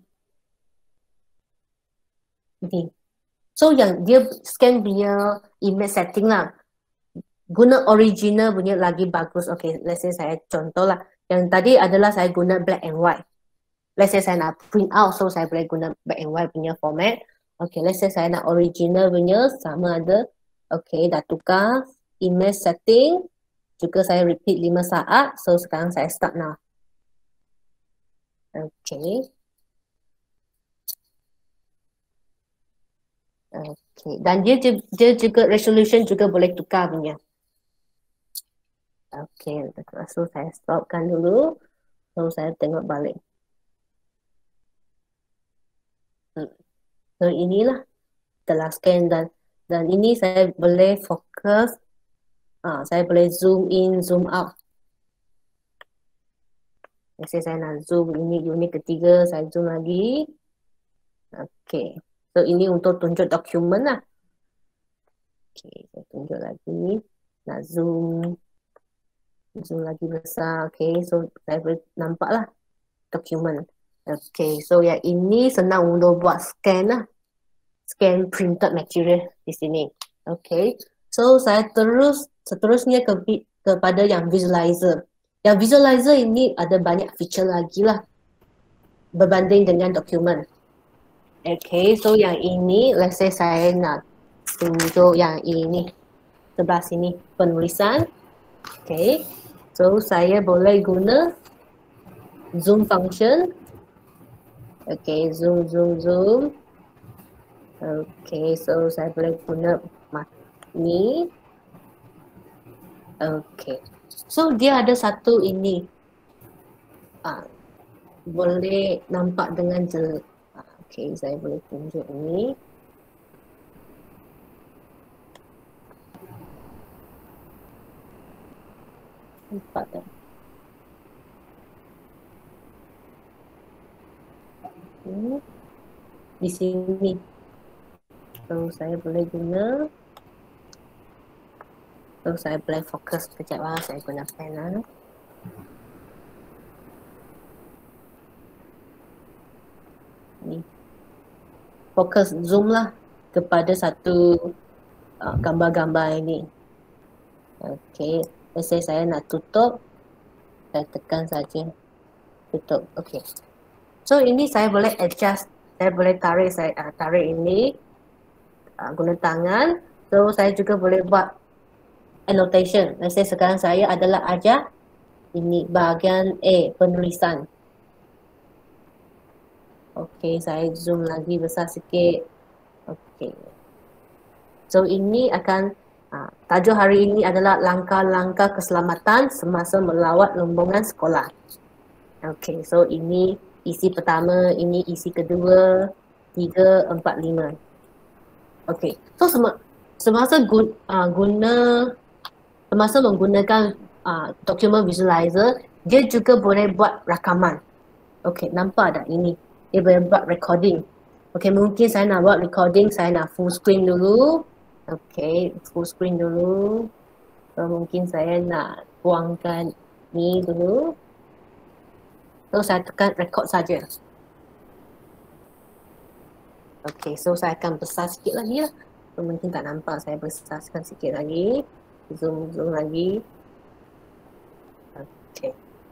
S1: ini. So yang dia scan punya image setting lah. Guna original punya lagi bagus. Okay, let's say saya contoh lah. Yang tadi adalah saya guna black and white. let's say saya nak print out, so saya boleh guna black and white punya format. Okay, let's say saya nak original punya, sama ada. Okay, dah tukar image setting, juga saya repeat lima saat, so sekarang saya start now. Okay. Okay, dan dia, dia juga resolution juga boleh tukar punya. Okay, so saya stopkan dulu, so saya tengok balik. So inilah telah scan dan dan ini saya boleh fokus, ah, saya boleh zoom in, zoom out. Jadi saya nak zoom ini unit ketiga, saya zoom lagi. Okay, so ini untuk tunjuk dokumen lah. Okay, saya tunjuk lagi, nak zoom, zoom lagi besar. Okay, so saya boleh nampak lah dokumen. Okay, so yang ini senang untuk buat scan lah. Scan printed material di sini. Okay, so saya terus seterusnya ke, kepada yang visualizer. Yang visualizer ini ada banyak feature lagi lah berbanding dengan dokumen. Okay, so yang ini, let's say saya nak tunjuk yang ini sebelah sini penulisan. Okay, so saya boleh guna zoom function. Okay, zoom, zoom, zoom. Okay, so saya boleh guna ni. Okay, so dia ada satu ini. Ah, boleh nampak dengan jelas. Okay, saya boleh tunjuk ini. Nampak tak? Hmm. Di sini, so saya boleh guna, so saya boleh fokus sekejap lah, saya guna pen lah. Ni fokus zoom lah kepada satu uh, gambar-gambar ini. Okay, let's say saya nak tutup, saya tekan saja tutup. Okay, so ini saya boleh adjust, saya boleh tarik, saya uh, tarik ini uh, guna tangan. So saya juga boleh buat annotation. Let's say sekarang saya adalah ajar ini bahagian A, penulisan. Okay, saya zoom lagi besar sikit. Okay, so ini akan uh, tajuk hari ini adalah langkah-langkah keselamatan semasa melawat rombongan sekolah. Okay, so ini isi pertama, ini isi kedua, tiga, empat, lima. Okay, so sem semasa gun uh, guna, semasa menggunakan uh, dokumen visualizer, dia juga boleh buat rakaman. Okay, nampak tak ini? Dia boleh buat recording. Okay, mungkin saya nak buat recording, saya nak full screen dulu. Okay, full screen dulu. So, mungkin saya nak buangkan ni dulu. So, saya tekan record saja. Okay, so saya akan besar sikit lagi lah. So, mungkin tak nampak, saya besarkan sikit lagi. Zoom, zoom lagi. Okay.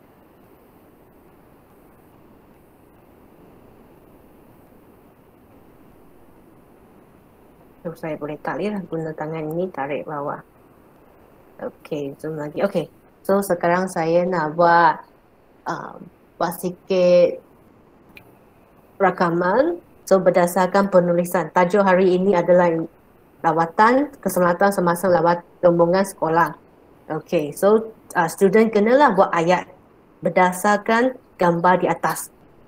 S1: So, saya boleh tarik lah, guna tangan ini tarik bawah. Okay, zoom lagi. Okay, so sekarang saya nak buat uh, buat sikit rakaman. So berdasarkan penulisan, tajuk hari ini adalah lawatan keselamatan semasa lawat rombongan sekolah. Okay, so uh, student kenalah buat ayat berdasarkan gambar di atas.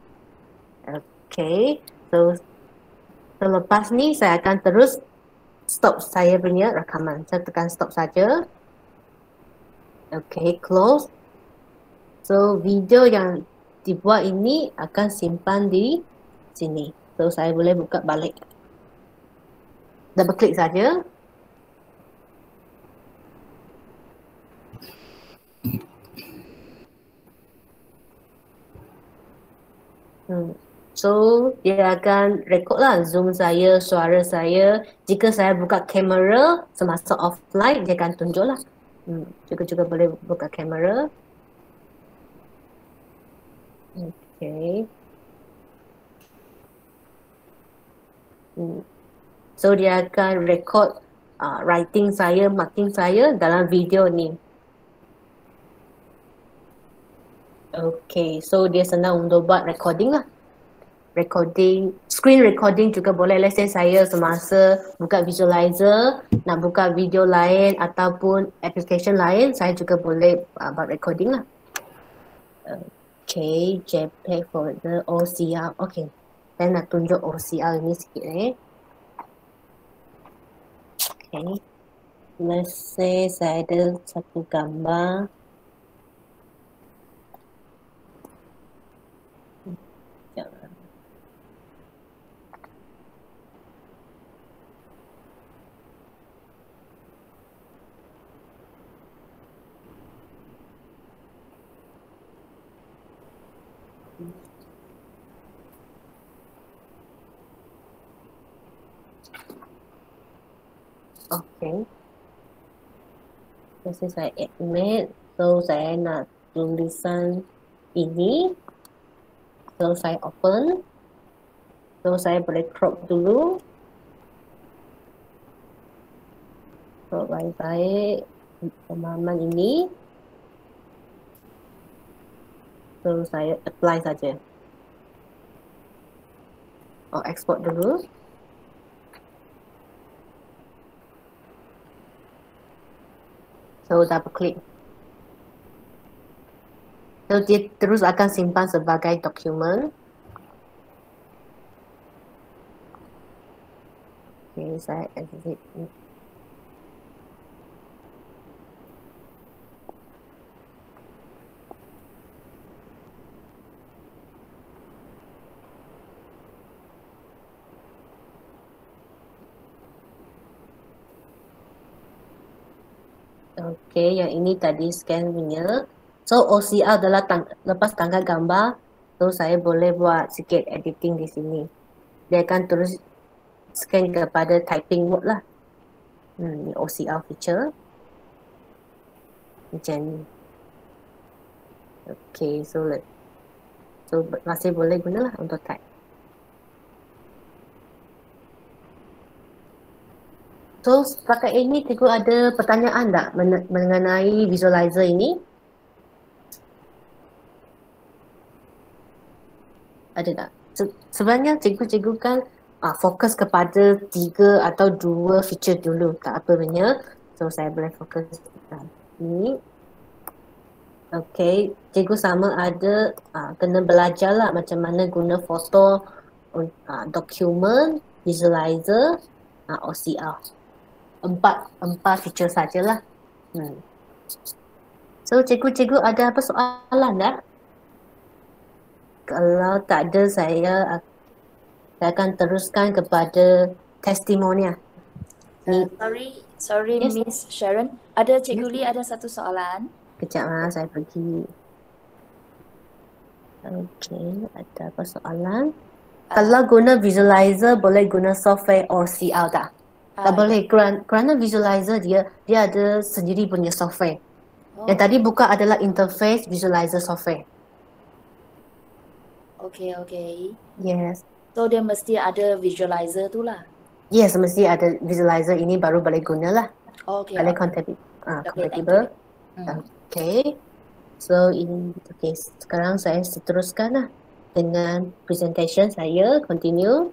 S1: Okay, so selepas ni saya akan terus stop saya punya rakaman. Saya tekan stop saja. Okay, close. So video yang dibuat ini akan simpan di sini. So saya boleh buka balik. Double klik saja. Hmm. So dia akan record lah zoom saya, suara saya. Jika saya buka kamera semasa offline, dia akan tunjuk lah. Hmm. Juga juga boleh buka kamera. Okay. Hmm. So dia akan record uh, writing saya, marking saya dalam video ni. Okay, so dia senang untuk buat recording lah. Recording, screen recording juga boleh. Let's say saya semasa buka visualizer, nak buka video lain ataupun application lain, saya juga boleh uh, buat recording lah. Okay, JPEG folder, O C R. Okay, saya nak tunjuk O C R ni sikit eh. Okay, let's say saya ada satu gambar. Okay. Jadi saya admit, so saya nak tulisan ini, so saya open, so saya boleh crop dulu, crop baik-baik pemahaman ini, so saya apply saja, oh export dulu. So double click. So dia terus akan simpan sebagai dokumen. Okay, saya exit. Okay, yang ini tadi scan punya. So O C R adalah tang lepas tanggal gambar, so saya boleh buat sikit editing di sini. Dia akan terus scan kepada typing mode lah. Hmm, O C R feature. Macam ni. Okay, so let so masih boleh guna lah untuk type. So, setakat ini cikgu ada pertanyaan tak mengenai visualizer ini? Ada tak? Se sebenarnya cikgu-cikgu kan uh, fokus kepada tiga atau dua feature dulu, tak apa banyak. So, saya boleh fokus ini. Okay, cikgu sama ada uh, kena belajar lah macam mana guna foto, uh, dokumen, visualizer, uh, O C R. Empat, empat feature sajalah. Hmm. So, cikgu-cikgu ada apa soalan tak? Kalau tak ada, saya, saya akan teruskan kepada testimonia.
S7: Uh, sorry, sorry yes. Miss Sharon. Ada Cikgu yes. Lee ada satu soalan.
S1: Kejap lah, saya pergi. Okay, ada apa soalan? Uh, Kalau guna visualizer, boleh guna software O C R tak? Tak uh, boleh, kerana, kerana visualizer dia dia ada sendiri punya software. Oh. Yang tadi buka adalah interface visualizer software.
S7: Okay, okay.
S1: Yes.
S7: So dia mesti ada visualizer tu lah?
S1: Yes, mesti ada visualizer ini baru boleh guna lah.
S7: Okay.
S1: Boleh
S7: okay.
S1: compatible. Uh,
S7: okay,
S1: compatible.
S7: Hmm.
S1: Okay. So ini, okay. Sekarang saya teruskan lah dengan presentation saya. Continue.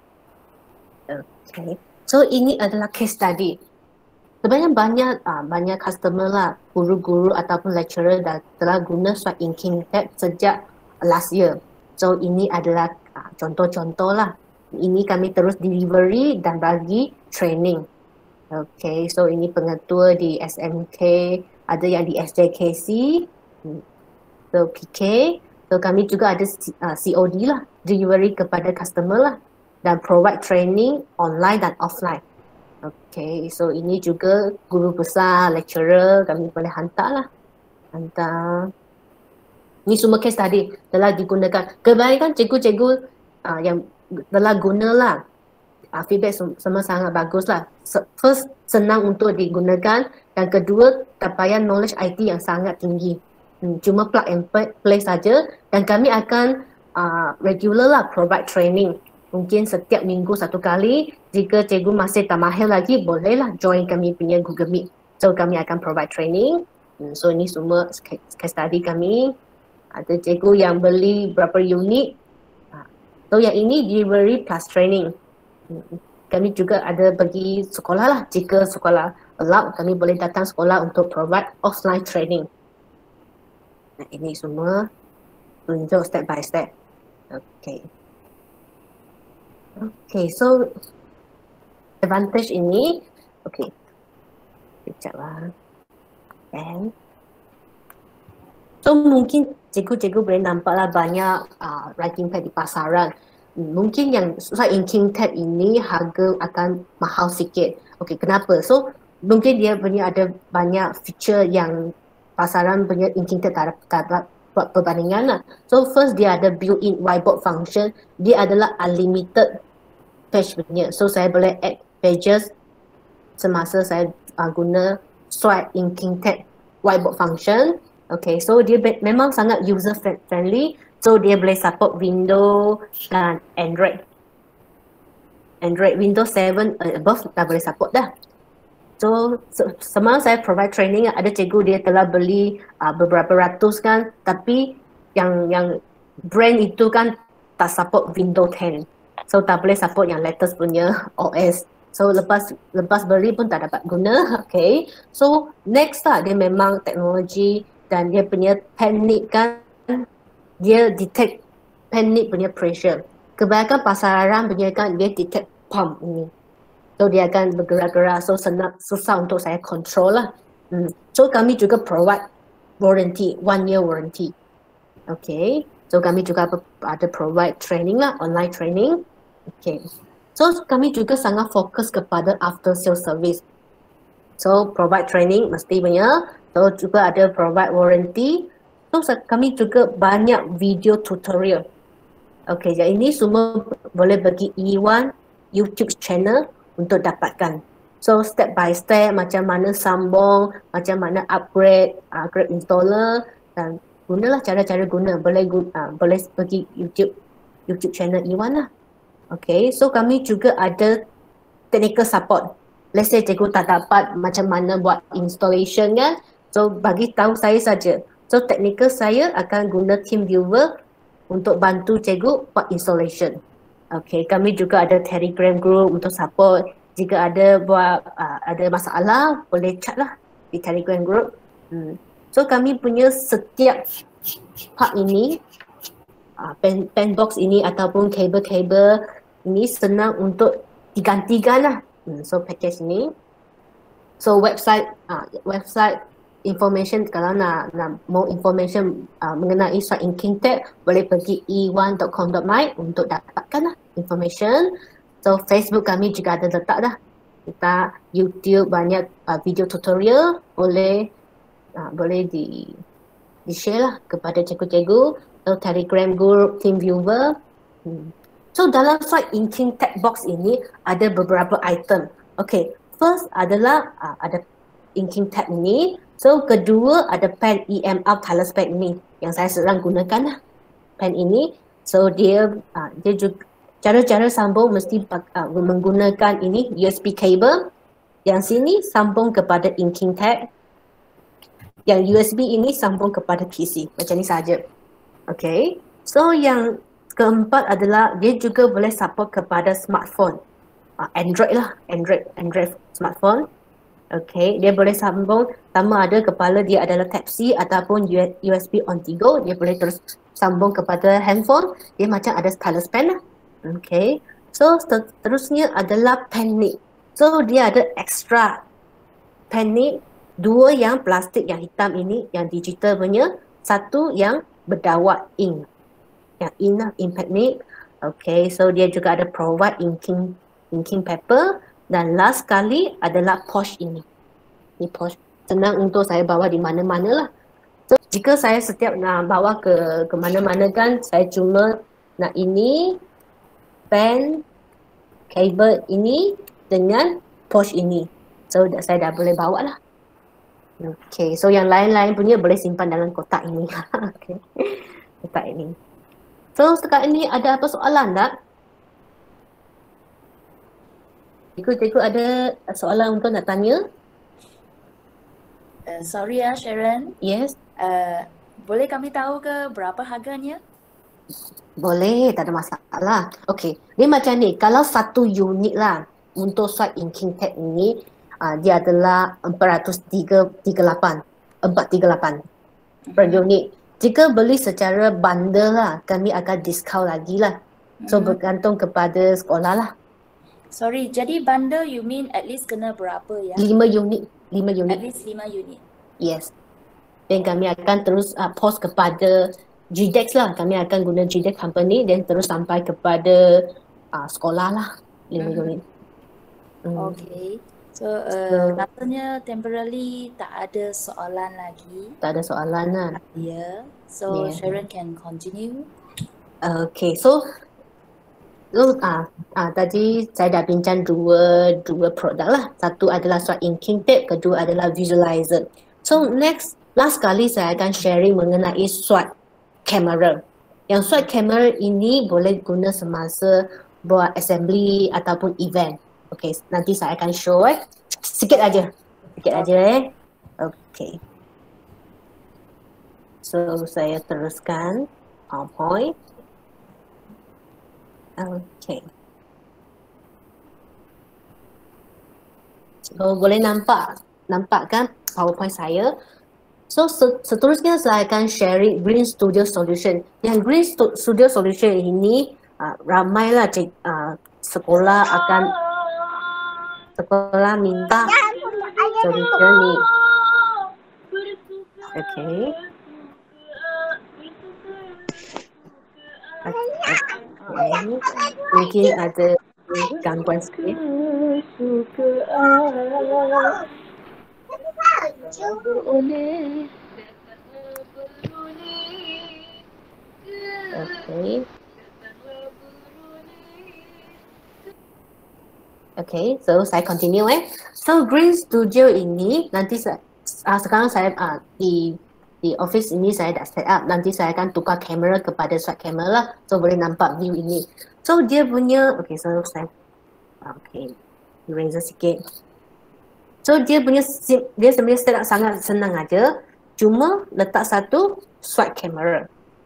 S1: Okay. So ini adalah case study. Sebenarnya banyak uh, banyak customer lah, guru-guru ataupun lecturer dah telah guna Swipe Inking Tab sejak last year. So ini adalah uh, contoh-contoh lah. Ini kami terus delivery dan bagi training. Okay, so ini pengetua di S M K, ada yang di S J K C, so P K. So kami juga ada uh, C O D lah, delivery kepada customer lah. Dan provide training online dan offline. Okay, so ini juga guru besar, lecturer, kami boleh hantar lah. Hantar. Ini semua case tadi telah digunakan. Kebanyakan cikgu-cikgu uh, yang telah guna lah. Uh, feedback semua sangat bagus lah. First, senang untuk digunakan. Dan kedua, capaian knowledge I T yang sangat tinggi. Hmm, cuma plug and play saja. Dan kami akan uh, regular lah provide training Mungkin setiap minggu satu kali. Jika cikgu masih tak mahir lagi, bolehlah join kami punya Google Meet. So kami akan provide training. Hmm, so ini semua case study kami. Ada cikgu yang beli berapa unit. So yang ini delivery plus training. Kami juga ada pergi sekolah lah. Jika sekolah allow, kami boleh datang sekolah untuk provide offline training. Nah, ini semua tunjuk step by step. Okay. Okay, so advantage ini, okay. Sekejap lah. And so mungkin cikgu-cikgu boleh nampaklah banyak uh, writing pad di pasaran. Mungkin yang susah inking tab ini harga akan mahal sikit. Okay, kenapa? So mungkin dia punya ada banyak feature yang pasaran punya inking tab tak dapat buat perbandingan lah. So first dia ada built-in whiteboard function. Dia adalah unlimited page punya. So saya boleh add pages semasa saya uh, guna swipe inking tab whiteboard function. Okay, so dia memang sangat user friendly. So dia boleh support Windows dan Android. Android Windows seven uh, above dah boleh support dah. So semalam saya provide training, ada cikgu dia telah beli uh, beberapa ratus kan, tapi yang yang brand itu kan tak support Windows ten. So tak boleh support yang latest punya O S. So lepas lepas beli pun tak dapat guna. Okay. So next lah, dia memang teknologi dan dia punya panic kan, dia detect panic punya pressure. Kebanyakan pasaran punya kan dia detect pump ini. So dia akan bergerak-gerak, so senang, susah untuk saya control lah. Hmm. So kami juga provide warranty, one year warranty. Okay. So kami juga ada provide training lah, online training. Okay. So kami juga sangat fokus kepada after sales service. So provide training mesti punya. So juga ada provide warranty. So kami juga banyak video tutorial. Okay, jadi ini semua boleh bagi E one YouTube channel untuk dapatkan. So step by step macam mana sambung, macam mana upgrade, upgrade installer dan gunalah cara-cara guna. Boleh guna, uh, boleh pergi YouTube YouTube channel E one lah. Okay, so kami juga ada technical support. Let's say cikgu tak dapat macam mana buat installation kan. So bagi tahu saya saja. So technical saya akan guna TeamViewer untuk bantu cikgu buat installation. Okay, kami juga ada Telegram group untuk support. Jika ada buat uh, ada masalah, boleh chat lah di Telegram group. Hmm. So kami punya setiap part ini, uh, pen, pen box ini ataupun kabel-kabel ini senang untuk digantikan lah. Hmm. So package ini. So website, uh, website information, kalau nak, nak more information uh, mengenai Swipe Inking Tab, boleh pergi e one dot com dot my untuk dapatkan lah information. So Facebook kami juga ada letak dah. Kita YouTube banyak uh, video tutorial, boleh uh, boleh di di share lah kepada cikgu-cikgu. So Telegram group, TeamViewer. Hmm. So dalam Swipe Inking Tab box ini ada beberapa item. Okay, first adalah uh, ada inking tab ini. So kedua ada pen E M R Color Spec ini yang saya sedang gunakan lah. Pen ini. So dia uh, dia juga cara-cara sambung mesti uh, menggunakan ini U S B cable. Yang sini sambung kepada inking tab. Yang U S B ini sambung kepada P C. Macam ni saja. Okay. So yang keempat adalah dia juga boleh support kepada smartphone. Uh, Android lah. Android Android smartphone. Okay, dia boleh sambung sama ada kepala dia adalah Type-C ataupun U S B on the go. Dia boleh terus sambung kepada handphone. Dia macam ada stylus pen lah. Okay, so seterusnya adalah pen nib. So dia ada extra pen nib. Dua yang plastik yang hitam ini, yang digital punya. Satu yang berdawat ink. Yang ink lah, impact nib. Okay, so dia juga ada provide inking, inking paper. Dan last kali adalah pouch ini. Ini pouch. Senang untuk saya bawa di mana-mana lah. So, jika saya setiap nak bawa ke ke mana-mana kan, saya cuma nak ini, pen, kabel ini dengan pouch ini. So, dah, saya dah boleh bawa lah. Okay, so yang lain-lain punya boleh simpan dalam kotak ini. Okay. Kotak ini. So, sekarang ini ada apa soalan tak? Cikgu-cikgu ada soalan untuk nak tanya?
S7: Uh, sorry ya Sharon.
S1: Yes.
S7: Uh, boleh kami tahu ke berapa harganya?
S1: Boleh, tak ada masalah. Okey, dia macam ni. Kalau satu unit lah untuk swipe inking tab ini, uh, dia adalah empat ratus tiga puluh lapan. empat ratus tiga puluh lapan per unit. Jika beli secara bundle lah, kami akan diskaun lagi lah. So,
S7: Hmm.
S1: bergantung kepada sekolah lah.
S7: Sorry, jadi bundle you mean at least kena berapa ya?
S1: lima unit. lima
S7: At
S1: unit.
S7: least lima unit.
S1: Yes. Dan kami akan terus uh, post kepada G D E X lah. Kami akan guna G D E X company dan terus sampai kepada uh, sekolah lah. lima
S7: Mhm.
S1: unit. Hmm.
S7: Okay. So, uh,
S1: So-
S7: rasanya temporarily tak ada soalan lagi.
S1: Tak ada soalan lah.
S7: Ya. Yeah. So,
S1: Yeah.
S7: Sharon can continue.
S1: Okay, so so ah ah tadi saya dah bincang dua dua produk lah. Satu adalah swipe inking tab, kedua adalah visualizer. So next last kali saya akan sharing mengenai swipe camera. Yang swipe camera ini boleh guna semasa buat assembly ataupun event. Okay, nanti saya akan show eh. Sikit aja. Sikit aja eh. Okay. So saya teruskan PowerPoint. Okay. So boleh nampak, nampak kan PowerPoint saya. So seterusnya saya akan sharing Green Studio Solution. Yang Green Studio Solution ini uh, ramailah cik, uh, sekolah akan sekolah minta solution ni. Okay. Okay. Mungkin ada gangguan sikit. Okay. Okay, so saya continue eh. So Green Studio ini nanti saya, uh, sekarang saya uh, di di office ini saya dah set up. Nanti saya akan tukar kamera kepada swipe camera lah. So boleh nampak view ini. So dia punya, okay, so saya, okay, eraser sikit. So dia punya, dia sebenarnya setup sangat senang aja. Cuma letak satu swipe camera.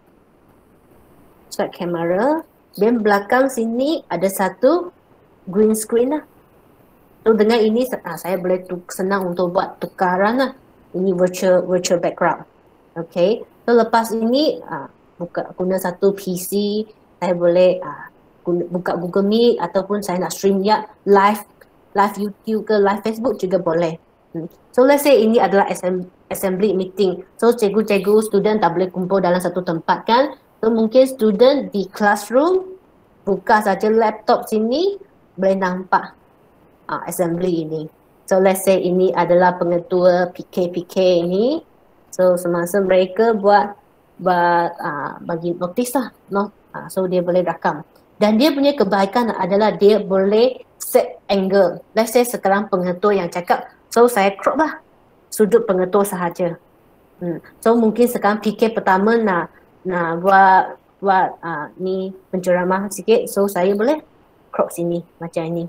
S1: Swipe camera. Dan belakang sini ada satu green screen lah. So dengan ini ah, saya boleh tuk, senang untuk buat tukaran lah. Ini virtual virtual background. Okay. So lepas ini ah, buka guna satu P C, saya boleh ah, guna, buka Google Meet ataupun saya nak stream ya live live YouTube ke live Facebook juga boleh. Hmm. So let's say ini adalah assembly meeting. So cikgu-cikgu student tak boleh kumpul dalam satu tempat kan. So mungkin student di classroom buka saja laptop sini boleh nampak uh, assembly ini. So let's say ini adalah pengetua P K P K ini. So semasa mereka buat buat uh, bagi notis lah, no? uh, so dia boleh rakam. Dan dia punya kebaikan adalah dia boleh set angle. Let's say sekarang pengetua yang cakap, so saya crop lah sudut pengetua sahaja. Hmm. So mungkin sekarang P K pertama nak nak buat buat uh, ni penceramah sikit, so saya boleh crop sini macam ini.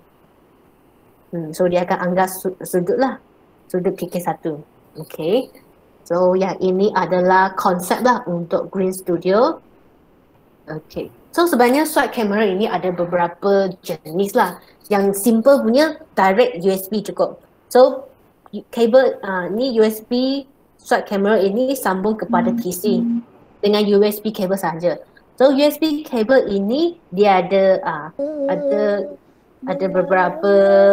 S1: Hmm, so dia akan anggap sudut lah, sudut P K satu. Okay. So yang ini adalah konsep lah untuk Green Studio. Okay. So sebenarnya swipe camera ini ada beberapa jenis lah. Yang simple punya direct U S B cukup. So kabel uh, ni U S B swipe camera ini sambung kepada P C dengan U S B kabel saja. So U S B kabel ini dia ada uh, ada ada beberapa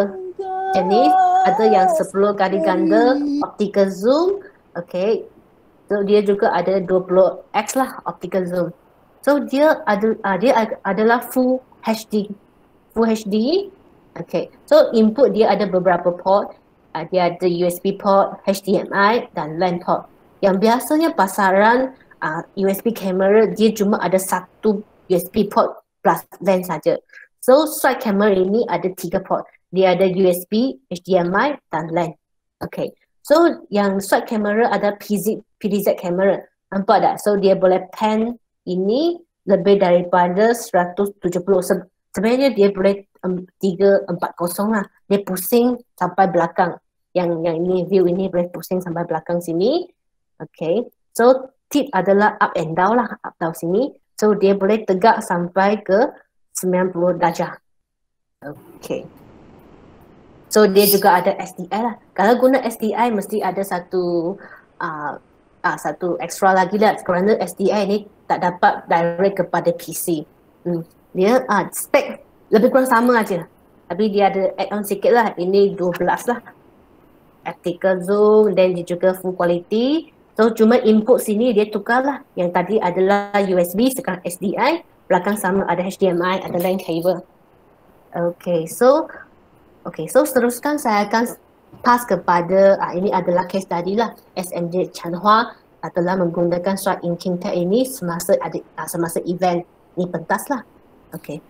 S1: jenis, ada yang sepuluh kali ganda optical zoom, okay. So dia juga ada dua puluh x lah optical zoom. So dia ada uh, dia ad, adalah full H D, full H D, okay. So input dia ada beberapa port, uh, dia ada U S B port, H D M I dan LAN port. Yang biasanya pasaran uh, U S B camera dia cuma ada satu U S B port plus LAN saja. So swipe camera ini ada tiga port. Dia ada U S B, H D M I dan LAN. Okay. So yang swipe camera ada P Z, P D Z camera. Nampak tak? So dia boleh pan ini lebih daripada seratus tujuh puluh. Se- sebenarnya dia boleh um, tiga empat kosong lah. Dia pusing sampai belakang. Yang yang ini view ini boleh pusing sampai belakang sini. Okay. So tip adalah up and down lah, up down sini. So dia boleh tegak sampai ke sembilan puluh darjah. Okay. So dia juga ada S D I lah. Kalau guna S D I mesti ada satu uh, uh, satu extra lagi lah, kerana S D I ni tak dapat direct kepada P C. Hmm. Dia uh, spek lebih kurang sama aja. Tapi dia ada add on sikit lah. Ini dua belas lah. Optical zoom dan dia juga full quality. So cuma input sini dia tukar lah. Yang tadi adalah U S B, sekarang S D I. Belakang sama ada H D M I, ada LAN cable. Okay, so okay, so seteruskan saya akan pass kepada uh, ini adalah case study lah. S M J Changhua uh, telah menggunakan Strike Inking Tag ini semasa ada uh, semasa event ni pentas lah. Okay,